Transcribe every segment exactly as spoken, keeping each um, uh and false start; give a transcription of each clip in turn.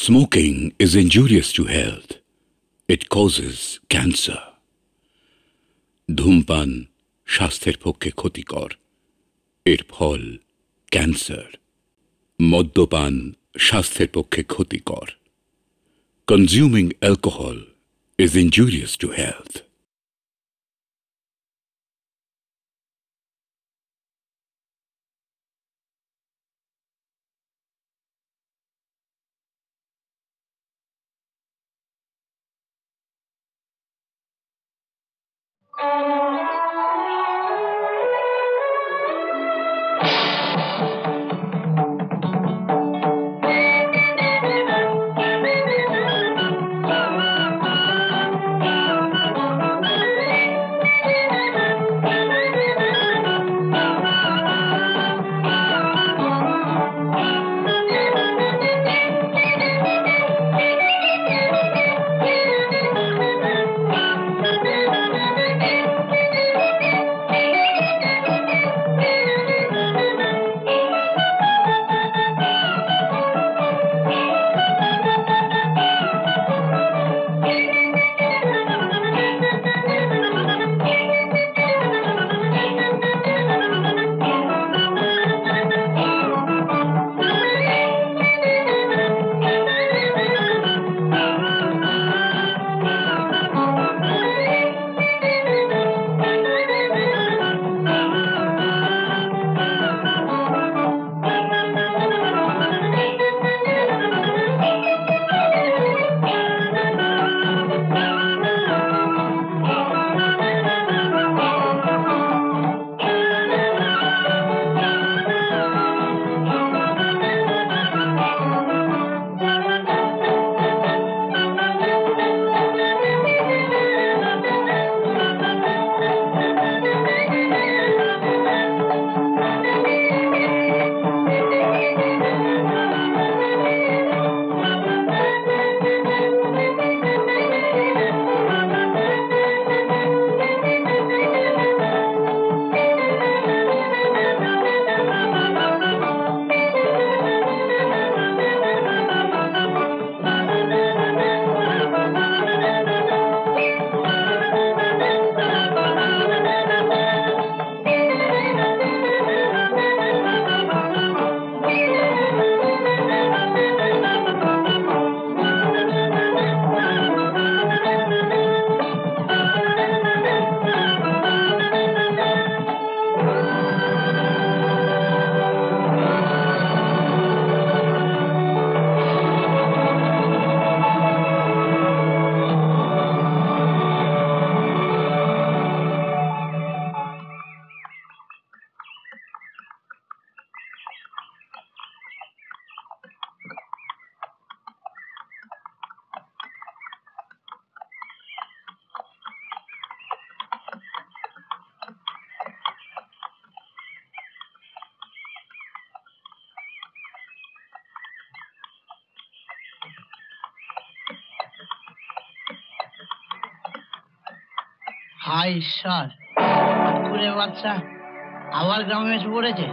Smoking is injurious to health. It causes cancer. ধূমপান স্বাস্থ্যের পক্ষে ক্ষতিকর। এর ফল ক্যান্সার। মদ্যপান স্বাস্থ্যের পক্ষে ক্ষতিকর। Consuming alcohol is injurious to health. হায় ঈশ্বর, কুকুরের বাচ্চা আবার গ্রামে এসে পড়েছে।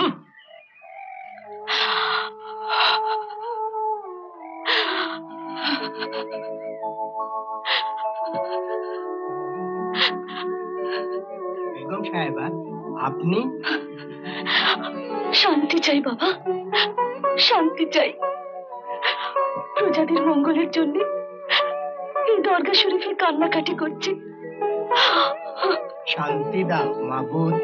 বেগম সাহেবা, আপনি? শান্তি চাই বাবা, শান্তি চাই। প্রজাদের মঙ্গলের জন্য এই দরগা শরীফে কান্নাকাটি করছি। শান্তি দাও মাবুদ।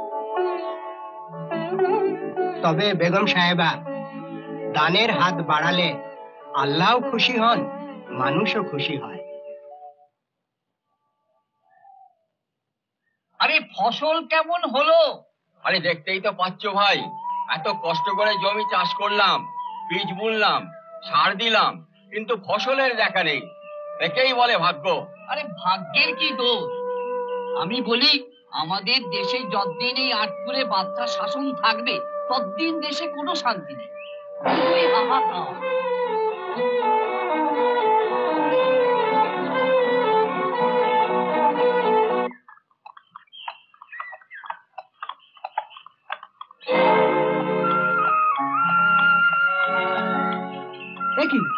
তবে বেগম সাহেবা, দানের হাত বাড়ালে আল্লাহও খুশি হন, মানুষও খুশি হয়। আরে ফসল কেমন হলো? আরে দেখতেই তো পাচ্ছ ভাই, এত কষ্ট করে জমি চাষ করলাম, বীজ বুনলাম, সার দিলাম, কিন্তু ফসলের দেখা নেই। একেই বলে ভাগ্য। আরে ভাগ্যের কি দোষ? আমি বলি, আমাদের দেশে যতদিন এই আটপুরে বাচ্চা শাসন থাকবে ততদিন দেশে কোনো শান্তি নেই। হাহাকার।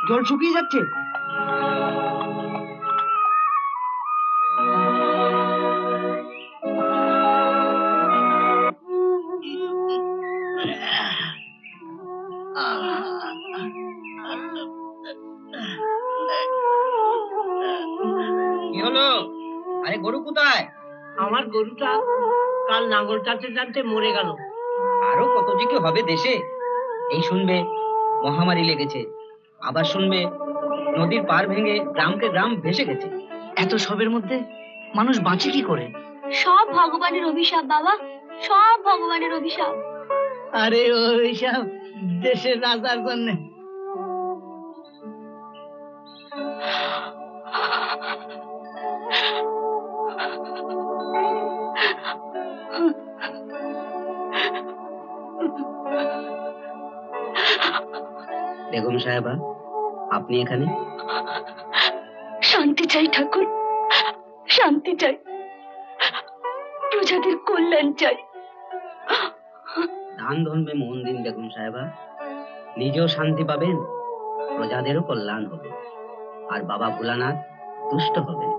জল শুকিয়ে যাচ্ছে। কি হলো? আরে গরু কোথায়? আমার গরুটা কাল নাঙ্গল টানতে টানতে মরে গেল। আরো কত যে কি হবে দেশে। এই শুনবে মহামারী লেগেছে, আবার শুনবে নদীর পার ভেঙে গ্রামকে গ্রাম ভেসে গেছে। এত সবের মধ্যে মানুষ বাঁচে কি করে? সব ভগবানের অভিশাপ বাবা, সব ভগবানের অভিশাপ। আরে ওইসব দেশের রাজার জন্য। বেগম সাহেবা, আপনি এখানে? শান্তি চাই ঠাকুর, শান্তি চাই, প্রজাদের কল্যাণ চাই। দান ধর্মে মন দিন বেগম সাহেবা, নিজেও শান্তি পাবেন, প্রজাদেরও কল্যাণ হবে, আর বাবা ভোলানাথ তুষ্ট হবেন।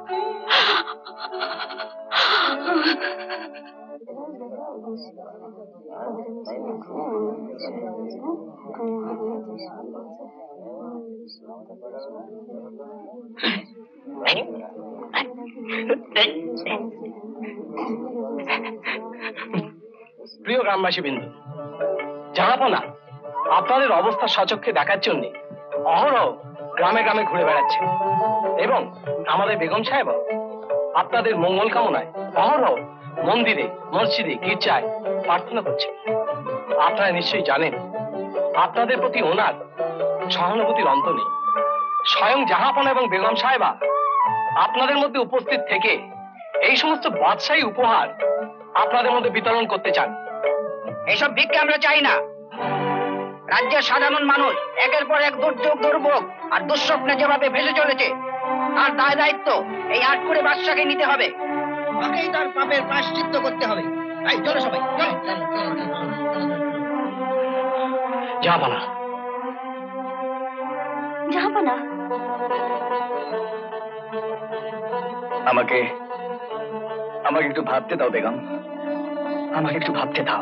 প্রিয় গ্রামবাসী বিন্দু, জাহাপনা আপনাদের অবস্থা সচক্ষে দেখার জন্য অহরহ গ্রামে গ্রামে ঘুরে বেড়াচ্ছে এবং আমাদের বেগম সাহেব আপনাদের মঙ্গল কামনায় অহরহ মন্দিরে, মসজিদে, গির্জায় প্রার্থনা করছে। আপনারা নিশ্চয়ই জানেন আপনাদের প্রতি ওনার সহানুভূতির অন্ত নেই। স্বয়ং জাহাপনা এবং বেগম সাহেবা আপনাদের মধ্যে উপস্থিত থেকে এই সমস্ত বাদশাহী উপহার আপনাদের মধ্যে বিতরণ করতে চান। এসব ভিক্ষা আমরা চাই না। রাজ্যের সাধারণ মানুষ একের পর এক দুর্যোগ, দুর্ভোগ আর দুঃস্বপ্নে যেভাবে ভেসে চলেছে, তার দায় দায়িত্ব এই আটকুড়ে বাদশাকে নিতে হবে। তাকেই তার পাপের প্রায়শ্চিত্ত করতে হবে। তাই চলো সবাই, চলো। জাহাপনা, জাহাপনা, আমাকে আমাকে একটু ভাবতে দাও বেগম, আমাকে একটু ভাবতে দাও।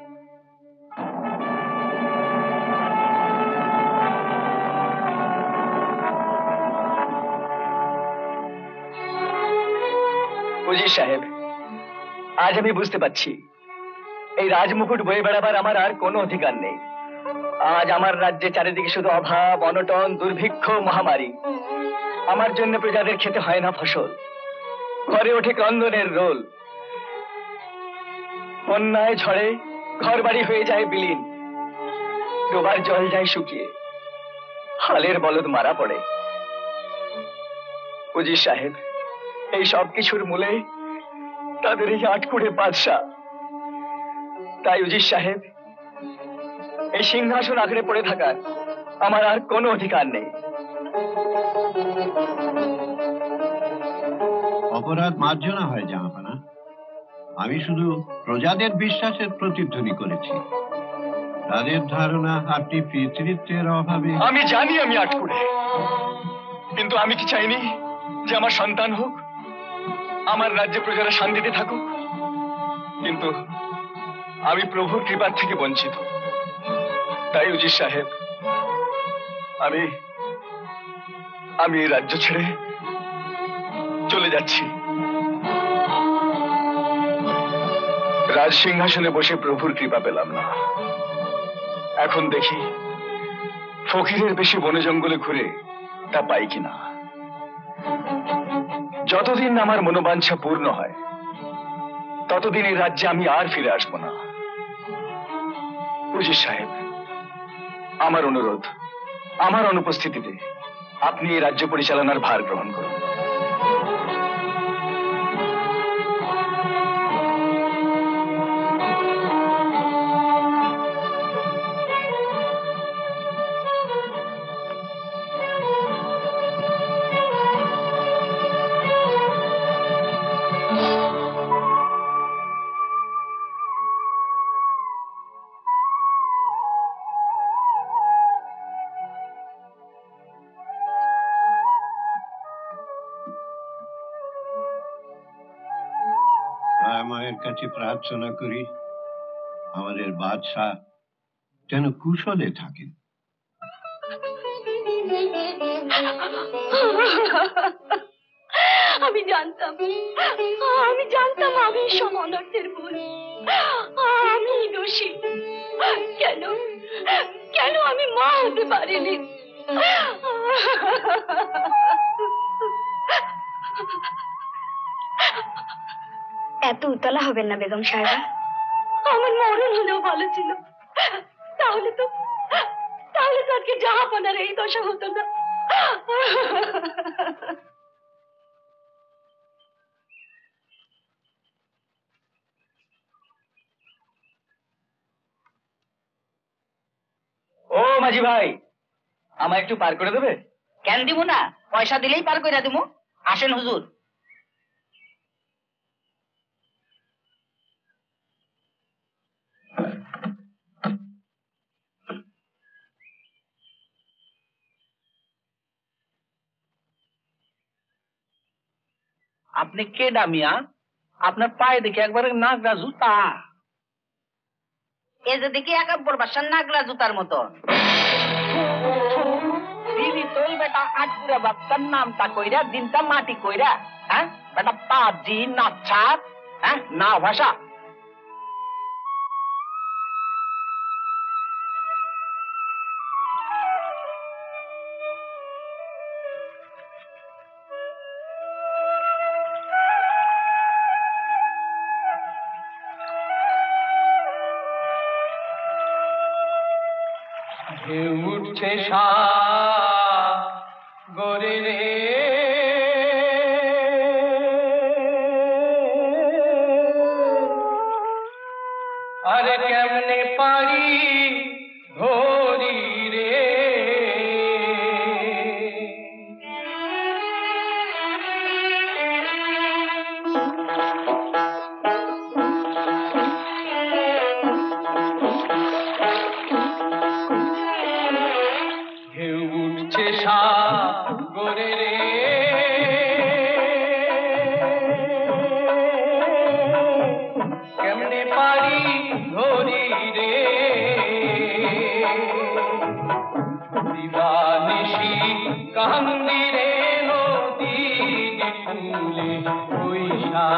উজির সাহেব, আজ আমি বুঝতে পারছি এই রাজমুকুট বয়ে বেড়াবার আমার আর কোনো অধিকার নেই। আজ আমার রাজ্যে চারিদিকে শুধু অভাব, অনটন, দুর্ভিক্ষ, মহামারী। আমার জন্য প্রজাদের খেতে হয় না ফসল, ঘরে ওঠে ক্রন্দনের রোল। বন্যায় ঝড়ে ঘর বাড়ি হয়ে যায় বিলীন, ডোবার জল যায় শুকিয়ে, হালের বলদ মারা পড়ে। উজির সাহেব, এই সব কিছুর মূলে তাদের এই আটকুড়ে বাদশাহ। তাই উজির সাহেব, এই সিংহাসন আঁকড়ে পড়ে থাকার আমার আর কোনো অধিকার নেই। অপরাধ মার্জনা হয় জাহাপানা। আমি শুধু প্রজাদের বিশ্বাসের প্রতিধ্বনি করেছি। তাদের ধারণা আপনি পিতৃত্বের অভাবে। আমি জানি আমি আটকুড়ে, কিন্তু আমি কি চাইনি যে আমার সন্তান হোক, আমার রাজ্যে প্রজারা শান্তিতে থাকুক? কিন্তু আমি প্রভুর কৃপার থেকে বঞ্চিত। তাই উজির সাহেব, আমি আমি এই রাজ্য ছেড়ে চলে যাচ্ছি। রাজ সিংহাসনে বসে প্রভুর কৃপা পেলাম না, এখন দেখি ফকিরের বেশি বনে জঙ্গলে ঘুরে তা পাই কিনা। যতদিন আমার মনোবাঞ্ছা পূর্ণ হয় ততদিন এই রাজ্যে আমি আর ফিরে আসবো না। উজির সাহেব, আমার অনুরোধ, আমার অনুপস্থিতিতে আপনি এই রাজ্য পরিচালনার ভার গ্রহণ করুন। দয়াময়ের কাছে প্রার্থনা করি আমাদের বাদশাহ যেন কুশলে থাকেন। আমি জানতাম আমি জানতাম আমি সব অনর্থের মূল। আমি দোষী। কেন কেন আমি মা হতে পারিনি? এত উতলা হবেন না বেগম সাহেবা। আমার মরণ হলেও ভালো ছিল। তাহলে তো তাহলে তো আজকে জাহাপনার এই দশা হতো না। ও মাঝি ভাই, আমায় একটু পার করে দেবে? কেন দিব না, পয়সা দিলেই পার করে দিব। আসেন হুজুর। আপনি কে ডামিয়া? আপনার পায়ে দেখে একবারে নাগরা জুতা। এ যে দেখি একাব্বর বাসার নাগলা জুতার মতো। দিদি তোল বেটা আটপুরা বাচ্চার নামটা কইরা দিনটা মাটি কইরা, হ্যাঁ বেটা পাজি নাচ্ছা, হ্যাঁ না ভাষা। উঠছে সাগরে রে, আরে কেমনে পারি ধরি রে, সাগরে রে, কেমনে পারি ধরি রে, দিবানিশি কান্দি রে নদী ফুলে বৈশা।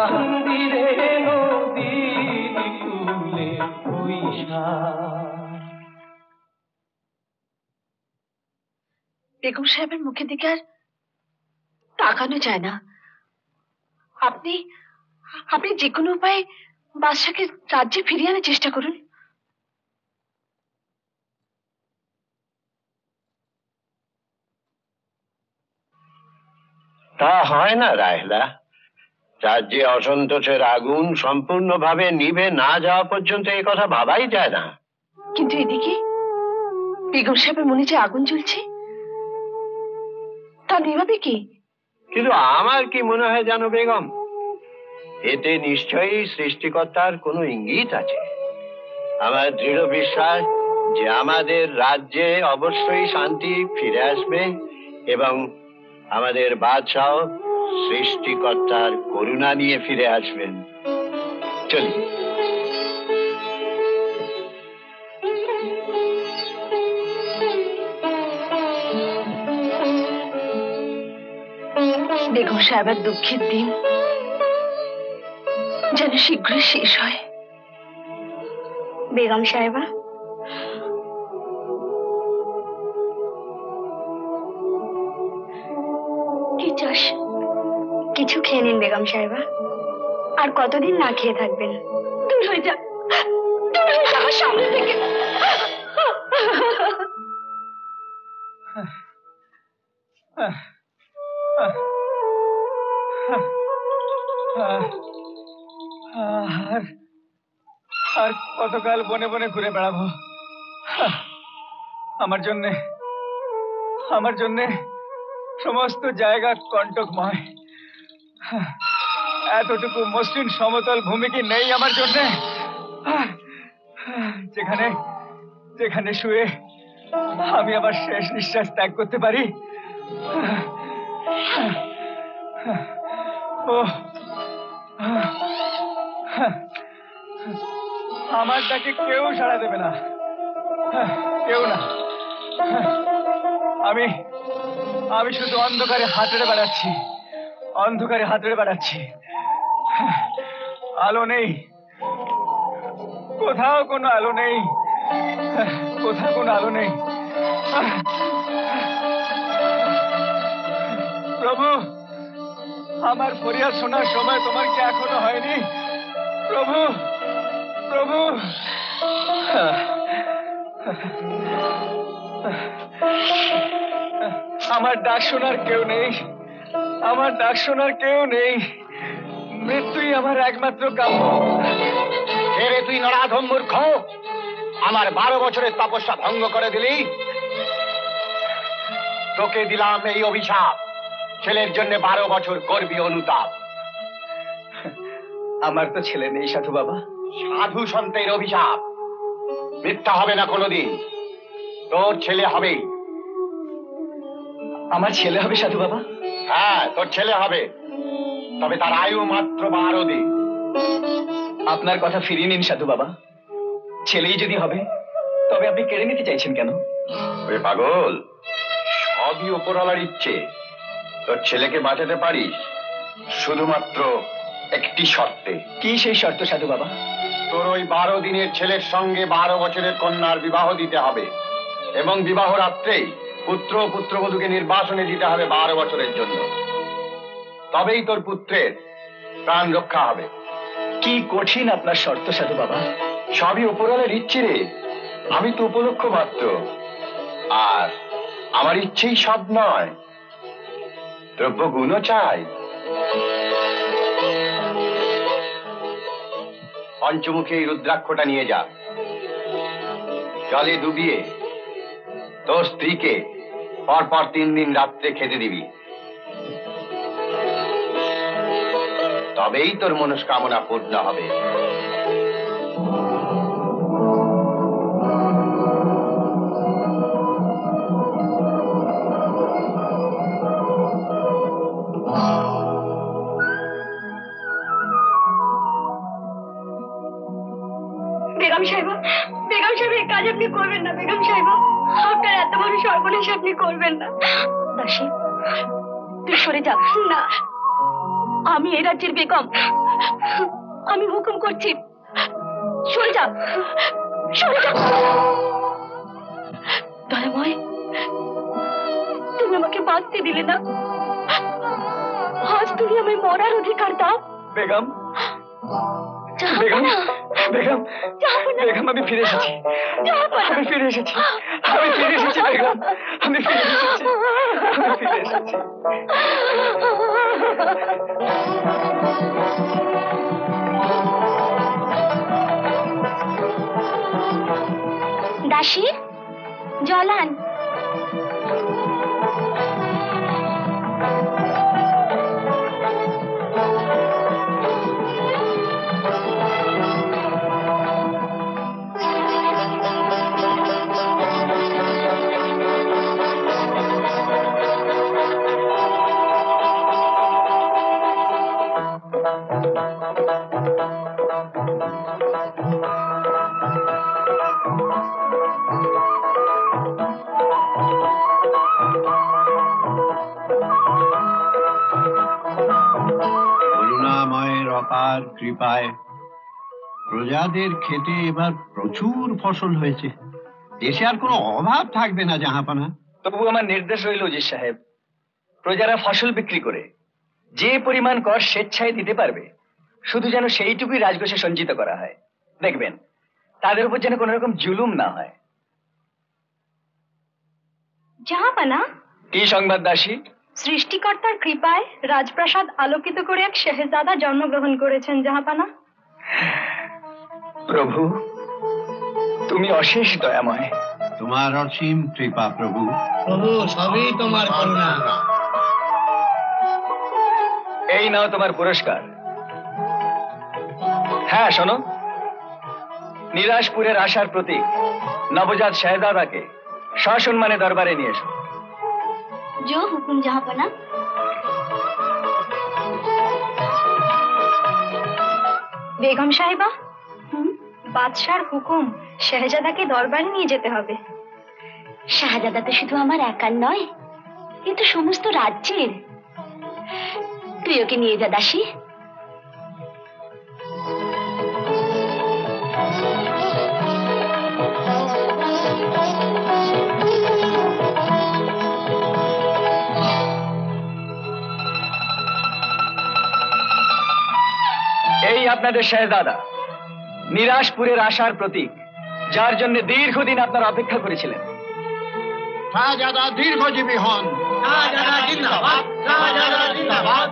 কান্দিরে নদী তুলে পয়সা। বেগম সাহেবের মুখের দিকে আর তাকানো যায় না। আপনি আপনি যে কোনো উপায়ে বাদশাকে রাজ্যে ফিরিয়ে আনার চেষ্টা করুন। তা হয় না রায়লা, রাজ্যে অসন্তোষের আগুন সম্পূর্ণভাবে নিভে না যাওয়া পর্যন্ত এই কথা ভাবাই যায় না। কিন্তু এদিকে বেগম সাহেবের মনে যে আগুন জ্বলছে তা নিভাবে কি? কিন্তু আমার কি মনে হয় জানো বেগম, এতে নিশ্চয়ই সৃষ্টিকর্তার কোনো ইঙ্গিত আছে। আমার দৃঢ় বিশ্বাস যে আমাদের রাজ্যে অবশ্যই শান্তি ফিরে আসবে এবং আমাদের বাদশাহ সৃষ্টিকর্তার করুণা নিয়ে ফিরে আসবেন। চলি। বেগম সাহেবের দুঃখের দিন যেন শীঘ্রই শেষ হয়। বেগম সাহেবা, কি চাস? কিছু খেয়ে নিন বেগম সাহেবা। আর কতদিন না খেয়ে থাকবেন? দূর হয়ে যা, দূর হয়ে যা আমার সামনে থেকে। আর আর কতকাল বনে বনে ঘুরে বেড়াবো? আমার জন্যে আমার জন্যে সমস্ত জায়গা কণ্টকময়। এতটুকু মসৃণ সমতল ভূমি কি নেই আমার জন্যে, যেখানে যেখানে শুয়ে আমি আমার শেষ নিঃশ্বাস ত্যাগ করতে পারি? ও আমার ডাকে কেউ সাড়া দেবে না, কেউ না। আমি আমি শুধু অন্ধকারে হাতড়ে বেড়াচ্ছি, অন্ধকারে হাতড়ে বেড়াচ্ছি। আলো নেই, কোথাও কোনো আলো নেই, কোথাও কোনো আলো নেই। প্রভু, আমার ফরিয়াদ শোনার সময় তোমার কি এখনো হয়নি? প্রভু, প্রভু। আমার ডাক শোনার কেউ নেই, আমার ডাক শোনার কেউ নেই। মৃত্যুই আমার একমাত্র কাম্য। রে তুই নরাধম মূর্খ, আমার বারো বছরের তপস্যা ভঙ্গ করে দিলি। তোকে দিলাম এই অভিশাপ, ছেলের জন্য বারো বছর করবি অনুতাপ। আমার তো ছেলে নেই সাধু বাবা। সাধু সন্তের অভিশাপ মিথ্যা হবে না কোনোদিন। তোর ছেলে হবেই। আমার ছেলে হবে সাধু বাবা? হ্যাঁ, তোর ছেলে হবে, তবে তার আয়ু মাত্র বারো দিন। আপনার কথা ফিরিয়ে নিন সাধু বাবা। ছেলেই যদি হবে তবে আপনি কেড়ে নিতে চাইছেন কেন? ওরে পাগল, সবই উপরওয়ালার ইচ্ছে। তোর ছেলেকে বাঁচাতে পারিস শুধুমাত্র একটি শর্তে। কি সেই শর্ত সাধু বাবা? তোর ওই বারো দিনের ছেলের সঙ্গে বারো বছরের কন্যার বিবাহ দিতে হবে এবং বিবাহ রাত্রেই পুত্র ও পুত্রবধূকে নির্বাসনে দিতে হবে বারো বছরের জন্য। তবেই তোর পুত্রের প্রাণ রক্ষা হবে। কি কঠিন আপনার শর্ত সাধু বাবা। সবই উপরওয়ালার ইচ্ছে রে, আমি তো উপলক্ষ মাত্র। আর আমার ইচ্ছেই সব নয়, দ্রব্য গুণও চাই। পঞ্চমুখী এই রুদ্রাক্ষটা নিয়ে যা, জলে ডুবিয়ে তোর স্ত্রীকে পরপর তিন দিন রাত্রে খেতে দিবি, তবেই তোর মনস্কামনা পূর্ণ হবে। বেগম সাহেবা, বেগম সাহেব এই কাজ আপনি করবেন না। বেগম সাহেবা, আপনার এত বড় সর্বনাশ আপনি করবেন না। দাসী, তুই সরে যা। না, আমি এই রাজ্যের বেগম, আমি হুকুম করছি, সরে যা, সরে যা। দয়াময়, তুমি আমাকে বাঁচতে দিলে না, আজ তুমি আমায় মরার অধিকার দাও। বেগম, বেগম, বেগম, বেগম, আমি ফিরে এসেছি, আমি ফিরে এসেছি, আমি ফিরে এসেছি বেগম, আমি ফিরে এসেছি, আমি ফিরে এসেছি। দাসী, জলান। অপার কৃপায় প্রজাদের খেতে এবার প্রচুর ফসল হয়েছে, দেশে আর কোনো অভাব থাকবে না জাহাপানা। তবু আমার নির্দেশ রইল উজির সাহেব, প্রজারা ফসল বিক্রি করে যে পরিমাণ কর স্বেচ্ছায় দিতে পারবে, শুধু যেন সেইটুকুই রাজকোষে সঞ্চিত করা হয়। দেখবেন তাদের উপর যেন কোনো রকম জুলুম না হয়। জাহাপানা, কি সংবাদ দাসী? সৃষ্টিকর্তার কৃপায় রাজপ্রাসাদ আলোকিত করে এক শেহজাদা জন্মগ্রহণ করেছেন জাহাপানা। প্রভু, তুমি অশেষ দয়াময়। তোমার অসীম কৃপা প্রভু। প্রভু, সবই তোমার করুণা। এই নাও তোমার পুরস্কার। হ্যাঁ শোনো, নিরাশপুরের আশার প্রতীক নবজাত শেহজাদাকে সসম্মানে দরবারে নিয়ে এসো। जो हुकुम जहापना। বেগম সাহেবা, বাদশার হুকুম শাহজাদাকে দরবারে নিয়ে যেতে হবে। শাহজাদা তো শুধু আমার একার নয়, কিন্তু সমস্ত রাজ্যের। তুই ওকে নিয়ে যা দাসী। এই আপনাদের শাহজাদা, নিরাশপুরের আশার প্রতীক, যার জন্য দীর্ঘদিন আপনারা অপেক্ষা করেছিলেন। শাহজাদা দীর্ঘজীবী হন। শাহজাদা জিন্দাবাদ, শাহজাদা জিন্দাবাদ।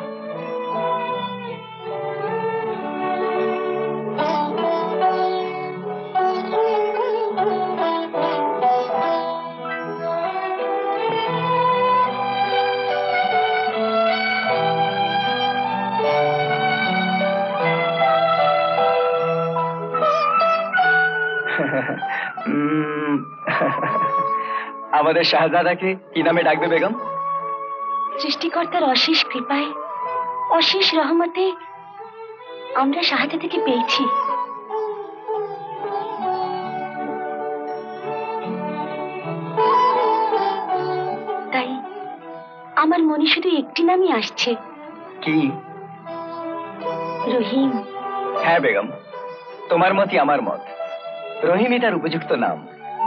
আমাদের শাহজাদাকে কি নামে ডাকবে বেগম? সৃষ্টিকর্তার অশেষ কৃপায়, অশেষ রহমতে আমরা শাহজাদাকে পেয়েছি। তাই আমার মনে শুধু একটি নামই আসছে। কি? রহিম। হ্যাঁ বেগম, তোমার মতই আমার মত। রহিমই তার উপযুক্ত নাম।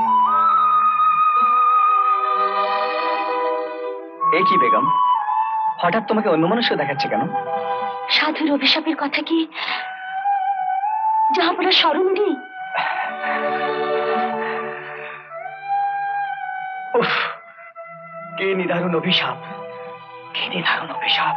এই কি বেগম, হঠাৎ তোমাকে অন্যমনস্ক দেখাচ্ছে কেন? সাধুর অভিশাপের কথা কি জাহাপনার স্মরণ নেই? উফ, কি নিদারুণ অভিশাপ, কি নিদারুণ অভিশাপ।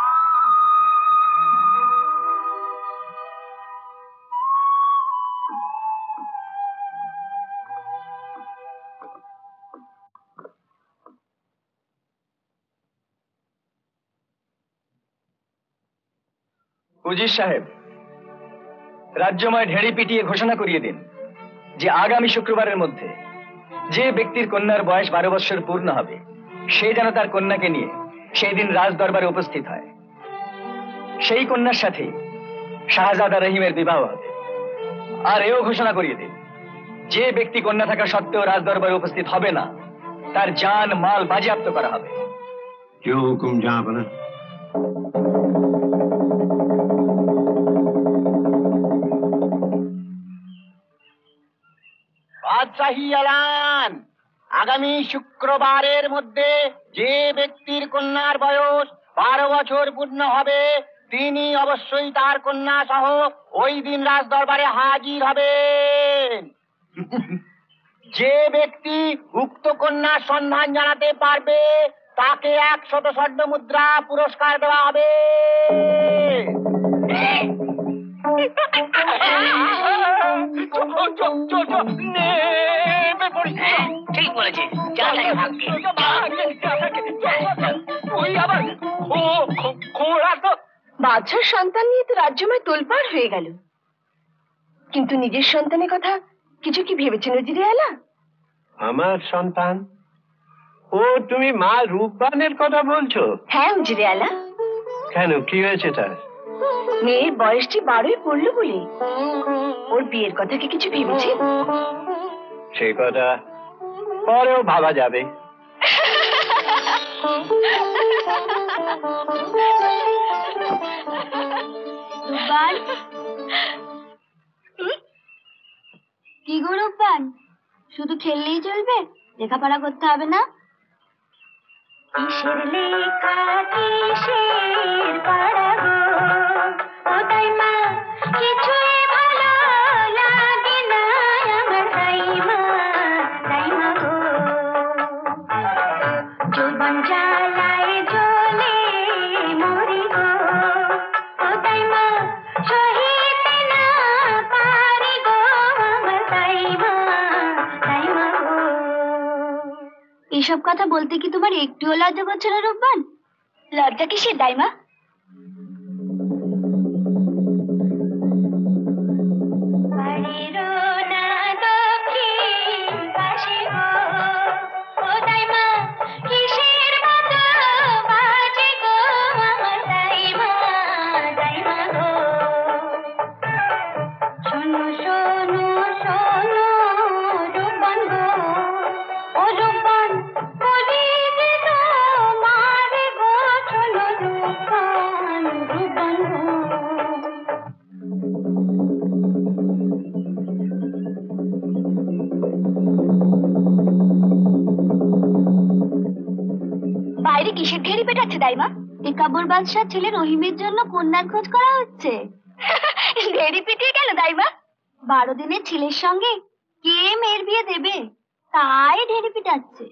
উজির সাহেব, রাজ্যময় ঢেড়ি পিটিয়ে ঘোষণা করিয়ে দিন যে আগামী শুক্রবারের মধ্যে যে ব্যক্তির কন্যার বয়স বারো বৎসর পূর্ণ হবে, সে যেন তার কন্যাকে নিয়ে সেই দিন রাজ দরবারে উপস্থিত হয়। সেই কন্যার সাথে শাহজাদা রহিমের বিবাহ হবে। আর এও ঘোষণা করিয়ে দিন, যে ব্যক্তি কন্যা থাকা সত্ত্বেও রাজ দরবারে উপস্থিত হবে না, তার জান মাল বাজেয়াপ্ত করা হবে। जो हुकुम जहां बना। শাহী এলান, আগামী শুক্রবারের মধ্যে যে ব্যক্তির কন্যার বয়স বারো বছর পূর্ণ হবে তিনি অবশ্যই তার কন্যা সহ ওই দিন রাজ দরবারে হাজির হবেন। যে ব্যক্তি উক্ত কন্যার সন্ধান জানাতে পারবে তাকে একশত স্বর্ণ মুদ্রা পুরস্কার দেওয়া হবে। ঠিক বলেছিস, যা থাকে ভাগ্যে। বাদশার সন্তান নিয়ে তো রাজ্যময় তোলপাড় হয়ে গেল, কিন্তু নিজের সন্তানের কথা কিছু কি ভেবেছেন উজিরে আলা? আমার সন্তান? ও, তুমি মা রূপবানের কথা বলছো? হ্যাঁ উজিরে আলা। কেন, কি হয়েছে তার? মেয়ের বয়সটি বারোই পড়লো বলে ওর বিয়ের কথা কি কিছু ভেবেছেন? সেই কথা পরেও ভাবা যাবে। কি গো রূপবান, শুধু খেললেই চলবে, লেখাপড়া করতে হবে না? কিসের লেখা কিসের পড়া গো, ও তাই মা কিছুই ভালো লাগে না আমার তাই মা, তাই মা গো। যৌবন জ্বালায় জ্বলে মরি গো, ও তাই মা সহিতে না পারি গো আমার তাই মা, তাই মা গো। এসব কথা বলতে কি তোমার একটুও লজ্জা করছে না রূপবান? লজ্জা কিসের দাইমা? বাইরে কিসের ঘেরি পেটাচ্ছে দাইমা? টিকাবুর বাদশাহ ছেলে রহিমের জন্য কন্যার খোঁজ করা হচ্ছে। ঘেরি পিটিয়ে গেল দাইমা? বারো দিনের ছেলের সঙ্গে কে মেয়ের বিয়ে দেবে, তাই ঢেরি পিটাচ্ছে।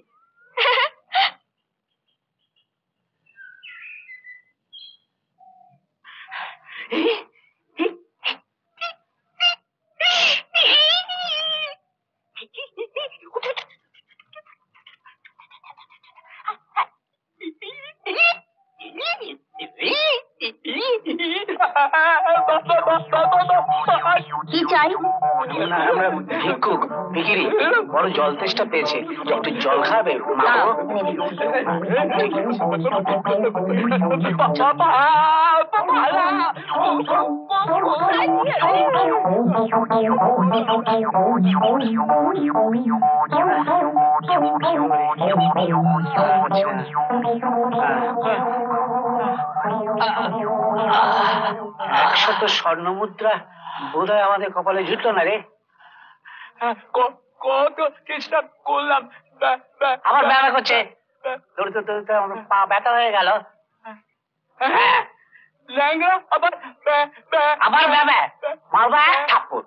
কি চাই? আমরা ভিক্ষুক ভিখিরি, বড় জল তেষ্টা পেয়েছে, একটু জল খাবে মা? একশত স্বর্ণ মুদ্রা বোধ হয় আমাদের কপালে জুটলো না রে। কত চেষ্টা করলাম, আমার ব্যথা করছে, দৌড়তে দৌড়তে আমার পা ব্যথা হয়ে গেল। আবার আবার ব্যাবে মারবা এক থাপ্পড়।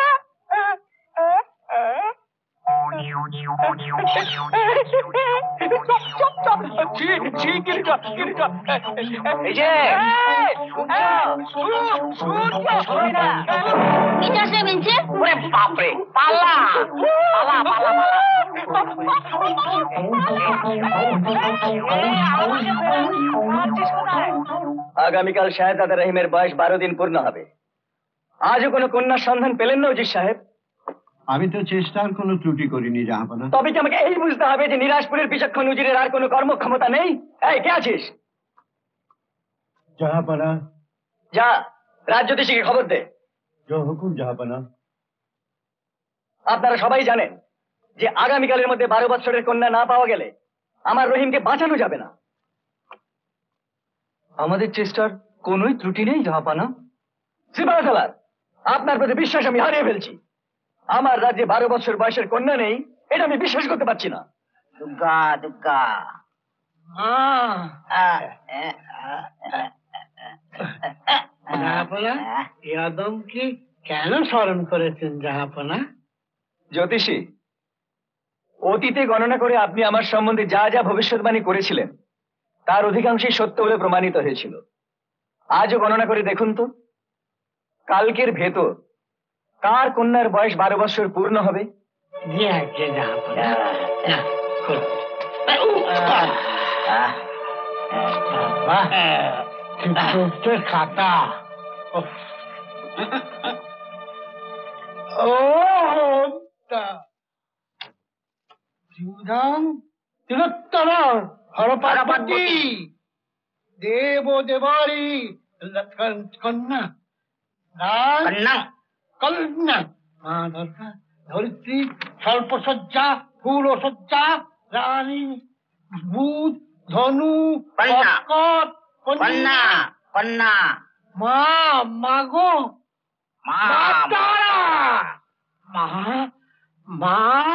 এই যে বাপরে, পালা পালা পালা আগামীকাল শাহজাদা রহিমের বয়স বারো দিন পূর্ণ হবে। আজও কোনো কন্যার সন্ধান পেলেন না উজির সাহেব? আমি তো চেষ্টার কোনো ত্রুটি করিনি জাহাপনা। তবে কি আমাকে এই বুঝতে হবে যে নিরাজপুরের বিচক্ষণ উজিরের আর কোনো কর্মক্ষমতা নেই? এই কে আছিস? জাহাপনা। যা রাজ্যদেশীকে খবর দে। হুকুম জাহাপনা। আপনারা সবাই জানেন যে আগামীকালের মধ্যে বারো বছরের কন্যা না পাওয়া গেলে আমার রহিমকে বাঁচানো যাবে না। আমাদের চেষ্টার কোনোই ত্রুটি নেই জাহাপানা। শ্রীপানা সালার, আপনার প্রতি বিশ্বাস আমি হারিয়ে ফেলছি। আমার রাজ্যে বারো বছর বয়সের কন্যা নেই, এটা আমি বিশ্বাস করতে পারছি না। দুর্গা দুর্গা জাহাপনা, ইয়াদমকে কেন স্মরণ করেছেন জাহাপনা? জ্যোতিষী, অতীতে গণনা করে আপনি আমার সম্বন্ধে যা যা ভবিষ্যৎবাণী করেছিলেন তার অধিকাংশই সত্য বলে প্রমাণিত হয়েছিল। আজও গণনা করে দেখুন তো, কালকের ভেতর কার কন্যার বয়স বারো বছর পূর্ণ হবে? জি আজ্ঞে জাহাপনা। না, করুন। বাহ, চিত্রগুপ্তের খাতা। ও জীবধাম তিলোত্তম হরপার্বতী দেব দেবারি কন্যা কন্যা কন্যা মা দুর্গা ধরিত্রী স্বল্পসজ্জা ফুলসজ্জা রানী বুধ ধনু কন্যা। কর্কট কন্যা কন্যা মা মাগো মা তারা মা মা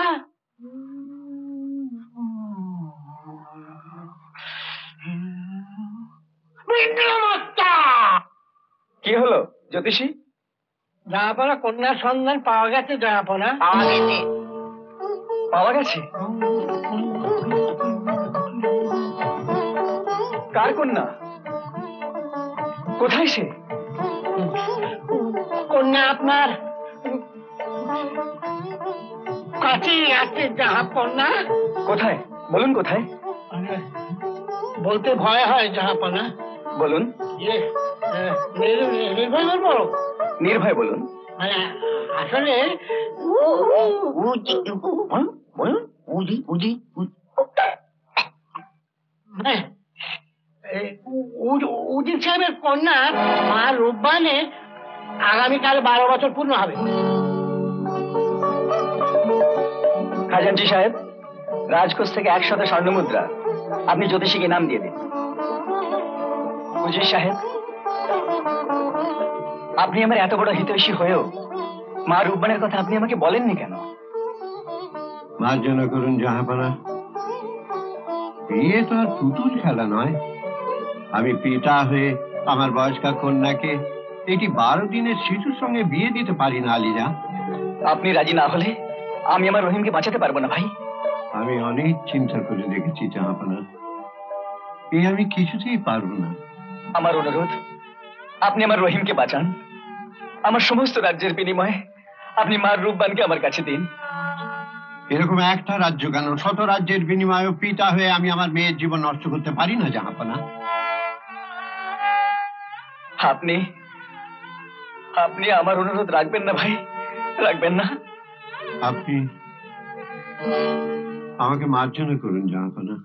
বিক্রমাত্মা। কি হলো জ্যোতিষী? জাহাপনা, কন্যার সন্ধান পাওয়া গেছে জাহাপনা। পাওয়া গেছে। পাওয়া গেছে? কার কন্যা? কোথায় সে? কন্যা আপনার কাছেই আছে জাহাপনা। কোথায় বলুন, কোথায়? বলতে ভয় হয় জাহাপনা। বলুন। ইয়ে, আহ, নির- নির্ভয় বলবো? নির্ভয় বলুন। মানে আসলে উজি বলুন বলুন উজি উজি হ্যাঁ, এই উ- উজির সাহেবের কন্যা মা রূপবানের আগামীকাল বারো বছর পূর্ণ হবে। খাজানচি সাহেব, রাজকোষ থেকে একশত স্বর্ণ মুদ্রা আপনি জ্যোতিষীকে নাম দিয়ে দিন। উজির সাহেব, আপনি আমার এত বড় হিতৈষী হয়েও মা রূপবানের কথা আপনি আমাকে বলেননি কেন? মার্জনা করুন জাহাপনা, বিয়ে তো আর পুতুল খেলা নয়। আমি পিতা হয়ে আমার বয়স্কা কন্যাকে এটি বারো দিনের শিশুর সঙ্গে বিয়ে দিতে পারি না আলিজা। আপনি রাজি না হলে আমি আমার রহিমকে বাঁচাতে পারবো না ভাই। আমি অনেক চিন্তা করে দেখেছি জাহাপনা, এ আমি কিছুতেই পারবো না। আমার অনুরোধ, আপনি আমার রহিমকে বাঁচান। আমার সমস্ত রাজ্যের বিনিময়ে আপনি মার রূপবানকে আমার কাছে দিন। এরকম একটা রাজ্য কেন, শত রাজ্যের বিনিময়ে পিতা হয়ে আমি আমার মেয়ের জীবন নষ্ট করতে পারি না জাহাপনা। আপনি আপনি আমার অনুরোধ রাখবেন না ভাই, রাখবেন না? আপনি আমাকে মার্জনা করুন জাহাপনা।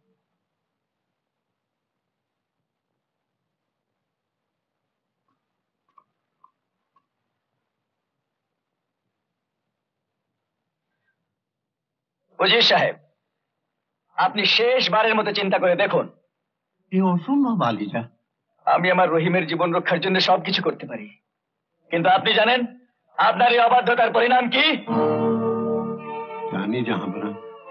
উজির সাহেব, আপনি শেষবারের মতো চিন্তা করে দেখুন। এ অসম্ভব আলিজা। আমি আমার রহিমের জীবন রক্ষার জন্য সবকিছু করতে পারি, কিন্তু আপনি জানেন আপনার এই অবাধ্যতার পরিণাম কি? জানি জাহাপনা,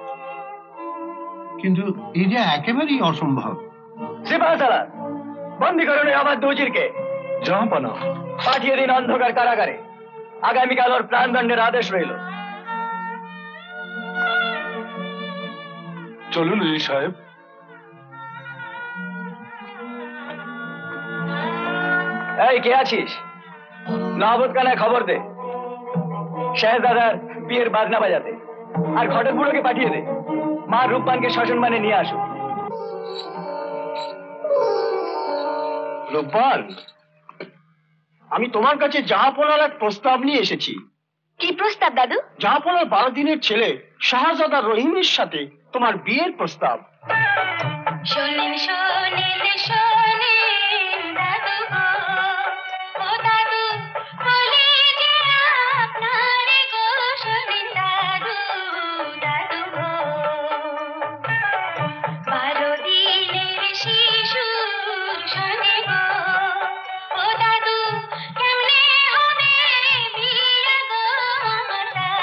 কিন্তু এই যে একেবারেই অসম্ভব। সিপাহসালার, বন্দী করুন এই অবাধ্য উজিরকে। জাহাপনা, পাঠিয়ে দিন অন্ধকার কারাগারে। আগামীকাল ওর প্রাণদণ্ডের আদেশ রইল। চলুন উজির সাহেব। এই কে আছিস? নহবতখানায় খবর দে শেহজাদার বিয়ের বাজনা বাজাতে, আর ঘটক বুড়োকে পাঠিয়ে দে মা রূপবানকে শ্মশান মানে নিয়ে আসো। রূপবান, আমি তোমার কাছে জাহাপনার এক প্রস্তাব নিয়ে এসেছি। কি প্রস্তাব দাদু? জাহাপনার বারো দিনের ছেলে শাহজাদা রহিমের সাথে তোমার বিয়ের প্রস্তাব। শোনেন শোনেন শোনেন দাদু গো, ও দাদু বলি যে আপনার গো, শোনেন দাদু দাদু গো, বারো দিনের শিশু শোনে গো, ও দাদু কেমনে হবে বিয়ে গো আমার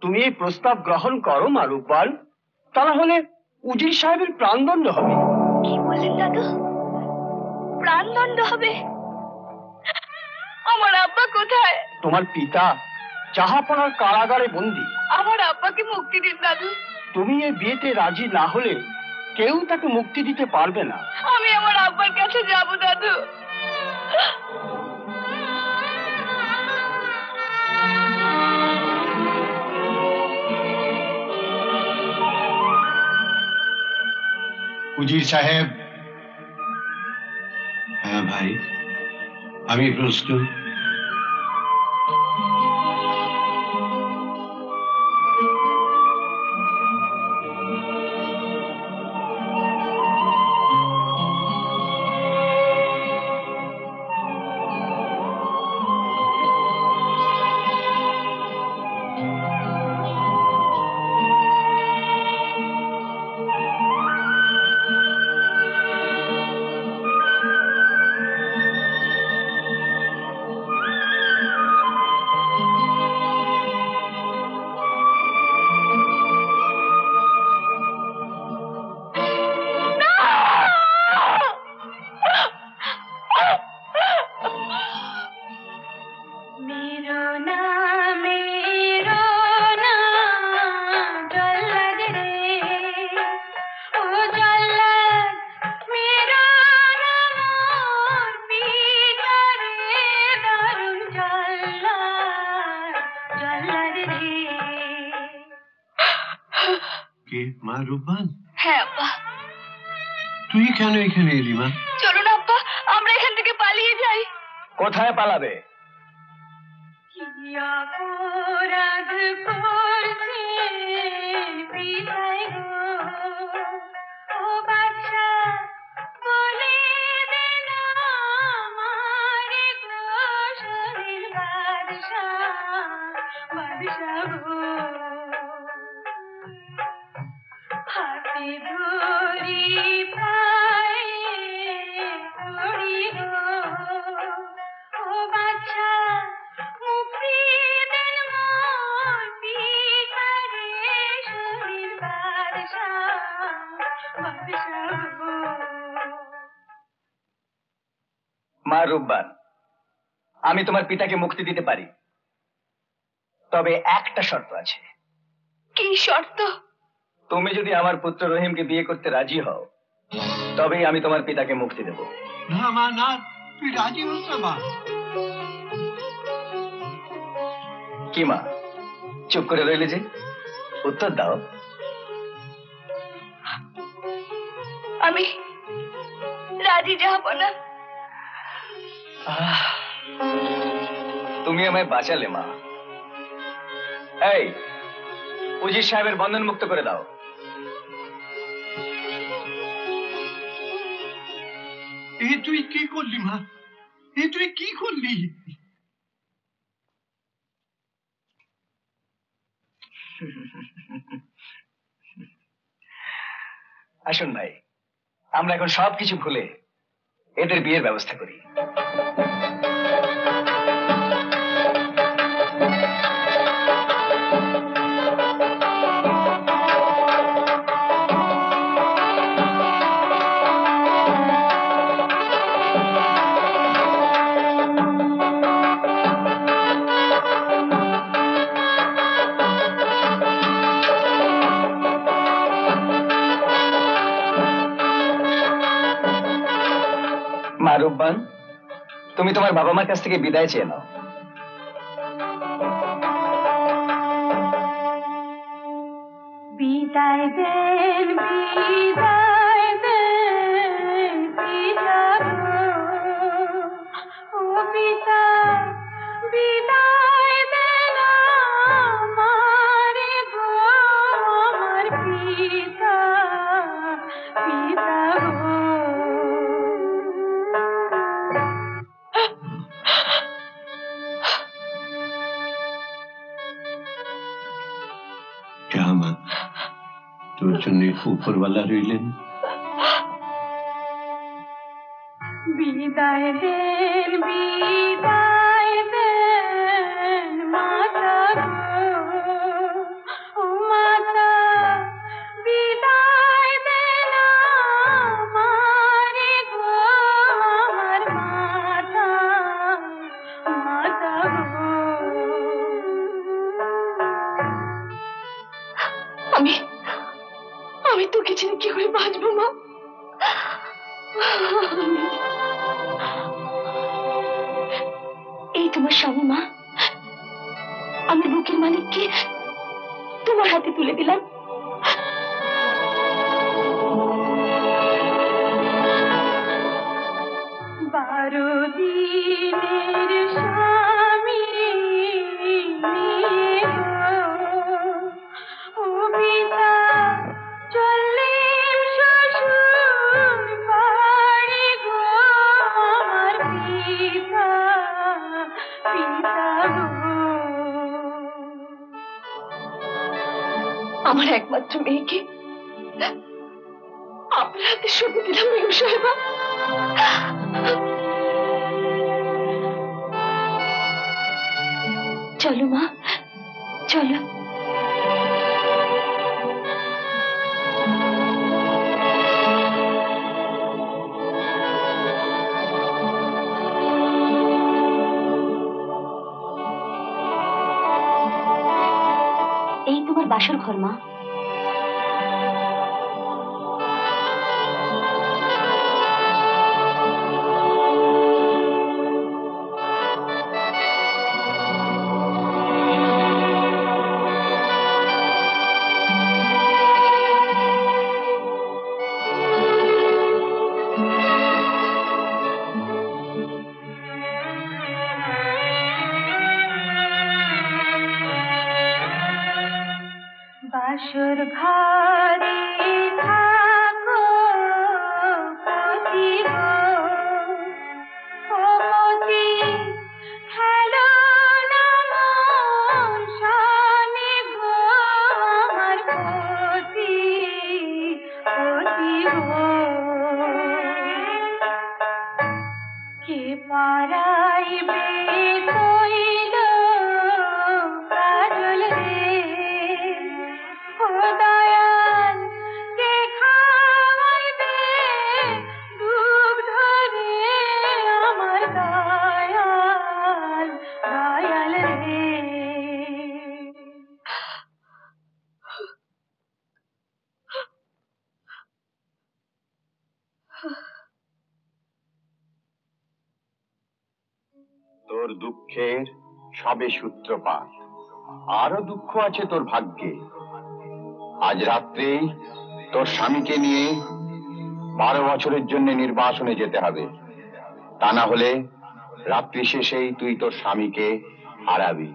তুমি এই প্রস্তাব গ্রহণ করো মা রূপবান, তা না হলে উজির সাহেবের প্রাণদণ্ড হবে। কি বললেন দাদু? প্রাণদণ্ড হবে? আমার আব্বা কোথায়? তোমার পিতা জাহাপনার কারাগারে বন্দী। আমার আব্বাকে মুক্তি দিন দাদু। তুমি এই বিয়েতে রাজি না হলে কেউ তাকে মুক্তি দিতে পারবে না। আমি আমার আব্বার কাছে যাব দাদু। উজির সাহেব। হ্যাঁ ভাই, আমি প্রস্তুত। মা রূপবান? হ্যাঁ আব্বা। তুই কেন এখানে এলি মা? চলুন আব্বা, আমরা এখান থেকে পালিয়ে যাই। কোথায় পালাবে? কি অপরাধ করছি পিতাই গো, ও বাদশা বলে দে না আমারে গো, শরীর বাদশা বাদশা গো, হাতে ধরি পায়ে পড়ি গো, ও বাদশা মুক্তি দেন মোর পিতারে, শরীর বাদশা বাদশা গো। মা রূপবান, আমি তোমার পিতাকে মুক্তি দিতে পারি, তবে একটা শর্ত আছে। কি শর্ত? তুমি যদি আমার পুত্র রহিমকে বিয়ে করতে রাজি হও, তবেই আমি তোমার পিতাকে মুক্তি দেব। না মা না, তুই রাজি হস না মা। কি মা, চুপ করে রইলে যে? উত্তর দাও। আমি রাজি যাব না। আহ, তুমি আমায় বাঁচালে মা। এই, উজির সাহেবের বন্ধন মুক্ত করে দাও। এ তুই কি করলি মা? এ তুই কি করলি? আসুন ভাই, আমরা এখন সবকিছু ভুলে এদের বিয়ের ব্যবস্থা করি। মা রূপবান, তুমি তোমার বাবা মার কাছ থেকে বিদায় চেয়ে নাও। বিদায় দেন, বিদায় দেন পিতা গো, ও পিতা বিদায় দেন আমারে গো, আমার পিতা পিতা গো। মা, তোর জন্য উপরওয়ালা রইলেন। বিদায় দেন, বিদায় দেন মাতা গো, তোকে ছেড়ে কি করে বাঁচবো মা? এই তোমার স্বামী মা, আমি বুকের মালিককে তোমার হাতে তুলে দিলাম। বারো দিনের স্বামী ও পিতা চললেন শ্বশুর বাড়ি গো, আমার পিতা পিতা গো। আমার একমাত্র মেয়েকে আপনার হাতে সঁপে দিলাম বেগম সাহেবা। চলো মা, চলো। এই তোমার বাসর ঘর মা। বাসর ঘরে থাকো পতি গো, ও পতি হ্যালো নমন স্বামী গো, আমার পতি পতি গো। কে পারাইবে তৈল কাজল রে, ও দয়াল কে খাওয়াইবে দুগ্ধ রে, আমার দয়াল দয়াল রে। তোর দুঃখের সবে সূত্রপাত, আরো দুঃখ আছে তোর ভাগ্যে। আজ রাত্রেই তোর স্বামীকে নিয়ে বারো বছরের জন্য নির্বাসনে যেতে হবে, তা না হলে রাত্রি শেষেই তুই তোর স্বামীকে হারাবি।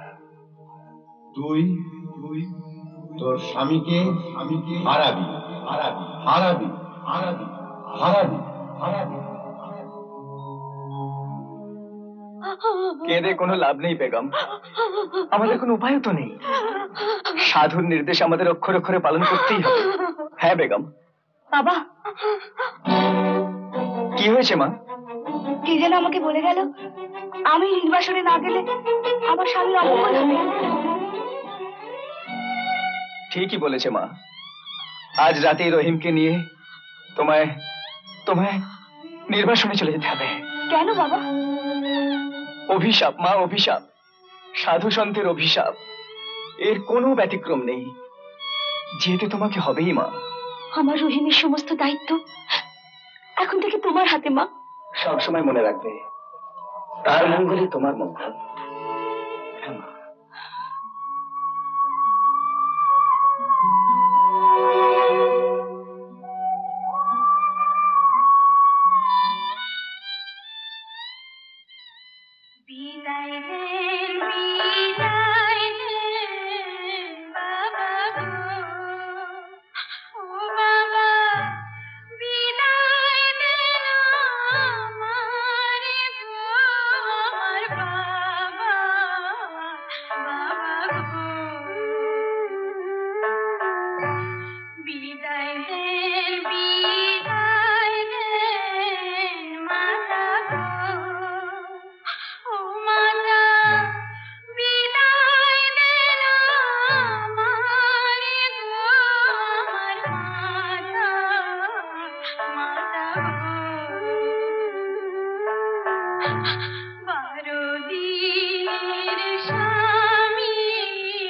তুই তুই তোর স্বামীকে স্বামীকে হারাবি হারাবি হারাবি হারাবি হারাবি হারাবি। কেঁদে কোনো লাভ নেই বেগম, আমাদের কোনো উপায় তো নেই। সাধুর নির্দেশ আমাদের অক্ষরে অক্ষরে পালন করতেই হবে। হ্যাঁ বেগম। বাবা, কি হয়েছে মা? কে যেন আমাকে বলে গেল আমি নির্বাসনে না গেলে আমার স্বামীর অপমান হবে। ঠিকই বলেছে মা, আজ রাতেই রহিমকে নিয়ে তোমায় তোমায় নির্বাসনে চলে যেতে হবে। কেন বাবা? অভিশাপ মা, অভিশাপ, সাধু সন্তের অভিশাপ, এর কোনো ব্যতিক্রম নেই। যেতে তোমাকে হবেই মা। আমার রহিমের সমস্ত দায়িত্ব এখন থেকে তোমার হাতে মা। সব সময় মনে রাখবে, তার মঙ্গলই তোমার মঙ্গল। হ্যাঁ মা। বিদায় দেন বিদায় দেন বাবা গো, ও বাবা বিদায় দেন আমারে গো, আমার বাবা বাবা গো। বিদায় দেন বিদায় দেন মাতা গো, ও মাতা বিদায় দেন আমারে গো, আমার মাতা মাতা গো। বারো দিনের স্বামী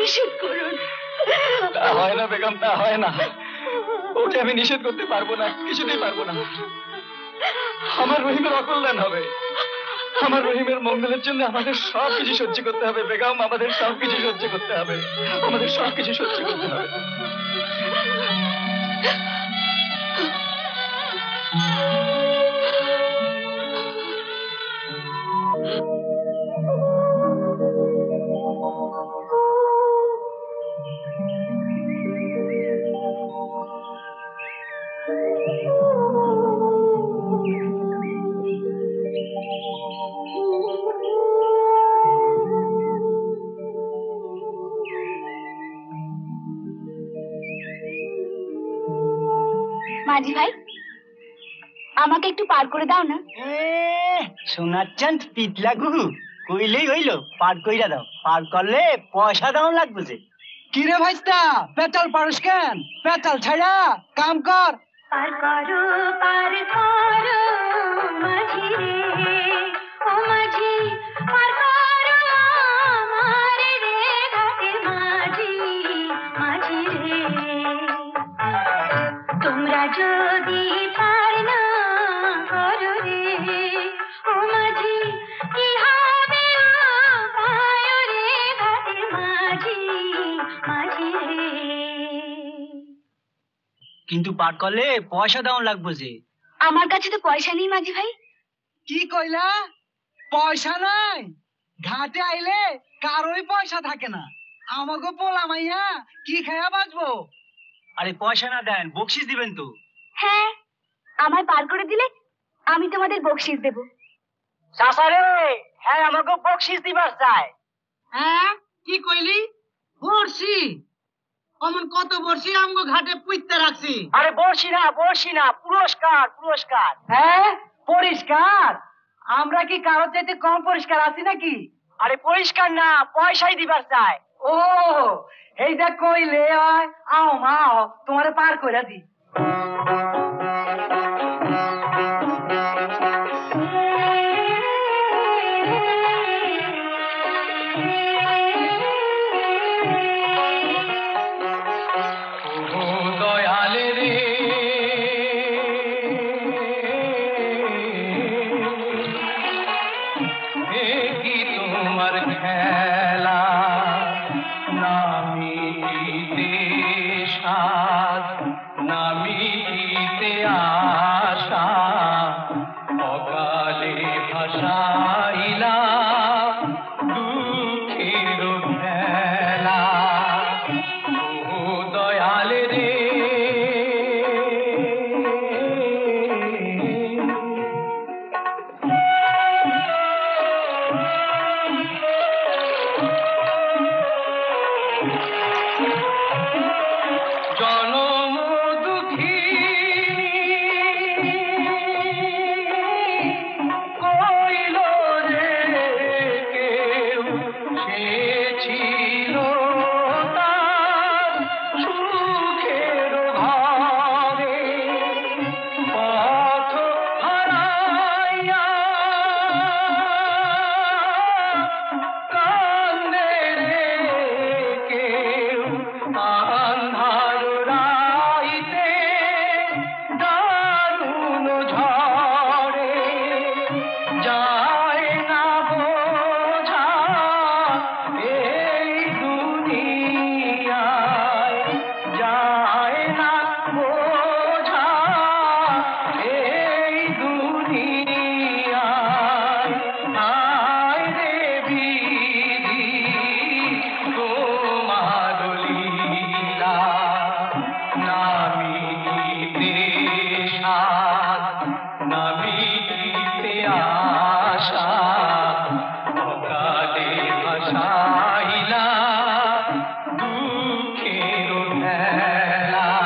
নিষেধ করুন। তা হয় না বেগম, তা হয় না। ওকে আমি নিষেধ করতে পারবো না, কিছুতেই পারবো না। আমার রহিমের অকল্যাণ হবে। আমার রহিমের মঙ্গলের জন্য আমাদের সব কিছু সহ্য করতে হবে বেগম, আমাদের সব কিছু সহ্য করতে হবে, আমাদের সব কিছু সহ্য করতে হবে। মাঝি ভাই, আমাকে একটু পার করে দাও না। সোনার চাঁদ পিতলা গুহু কইলেই হইল, পার কইরা দাও। পার করলে পয়সা দাও লাগবে যে। কিরে ভাইস্তা, পেতাল পারস কেন? পেতাল ছাড়া কাম কর। পার করো, পার করো মাঝি রে, ও মাঝি পার করো আমার রে ঘাটের মাঝি, মাঝি রে। তোমরা যদি পার না করো রে, ও মাঝি কি হবে উপায় রে ঘাটের মাঝি, মাঝি রে। কিন্তু পার করলে পয়সা দাও লাগবে যে। আমার কাছে তো পয়সা নেই মাঝি ভাই। কি কইলা? পয়সা নাই? ঘাটে আইলে কারোই পয়সা থাকে না। আমাকে পোলা মাইয়া কি খায়া বাঁচবো? আরে পয়সা না দেন, বকশিস দিবেন তো। হ্যাঁ, আমায় পার করে দিলে আমি তোমাদের বকশিস দেব। চাচারে, হ্যাঁ আমাকে বকশিস দিবার চাই। হ্যাঁ কি কইলি? বর্ষি? অমন কত বর্ষি আমগো ঘাটে পুইতে রাখছি। আরে বর্ষি না, বর্ষি না, পুরস্কার, পুরস্কার। হ্যাঁ পরিষ্কার? আমরা কি কারোর চাইতে কম পরিষ্কার আছি নাকি? আরে পরিষ্কার না, পয়সাই দিবার চাই। ও এইটা কইলে হয়। আও মা, তোমারে পার কইরা দি। দুঃখের মেলা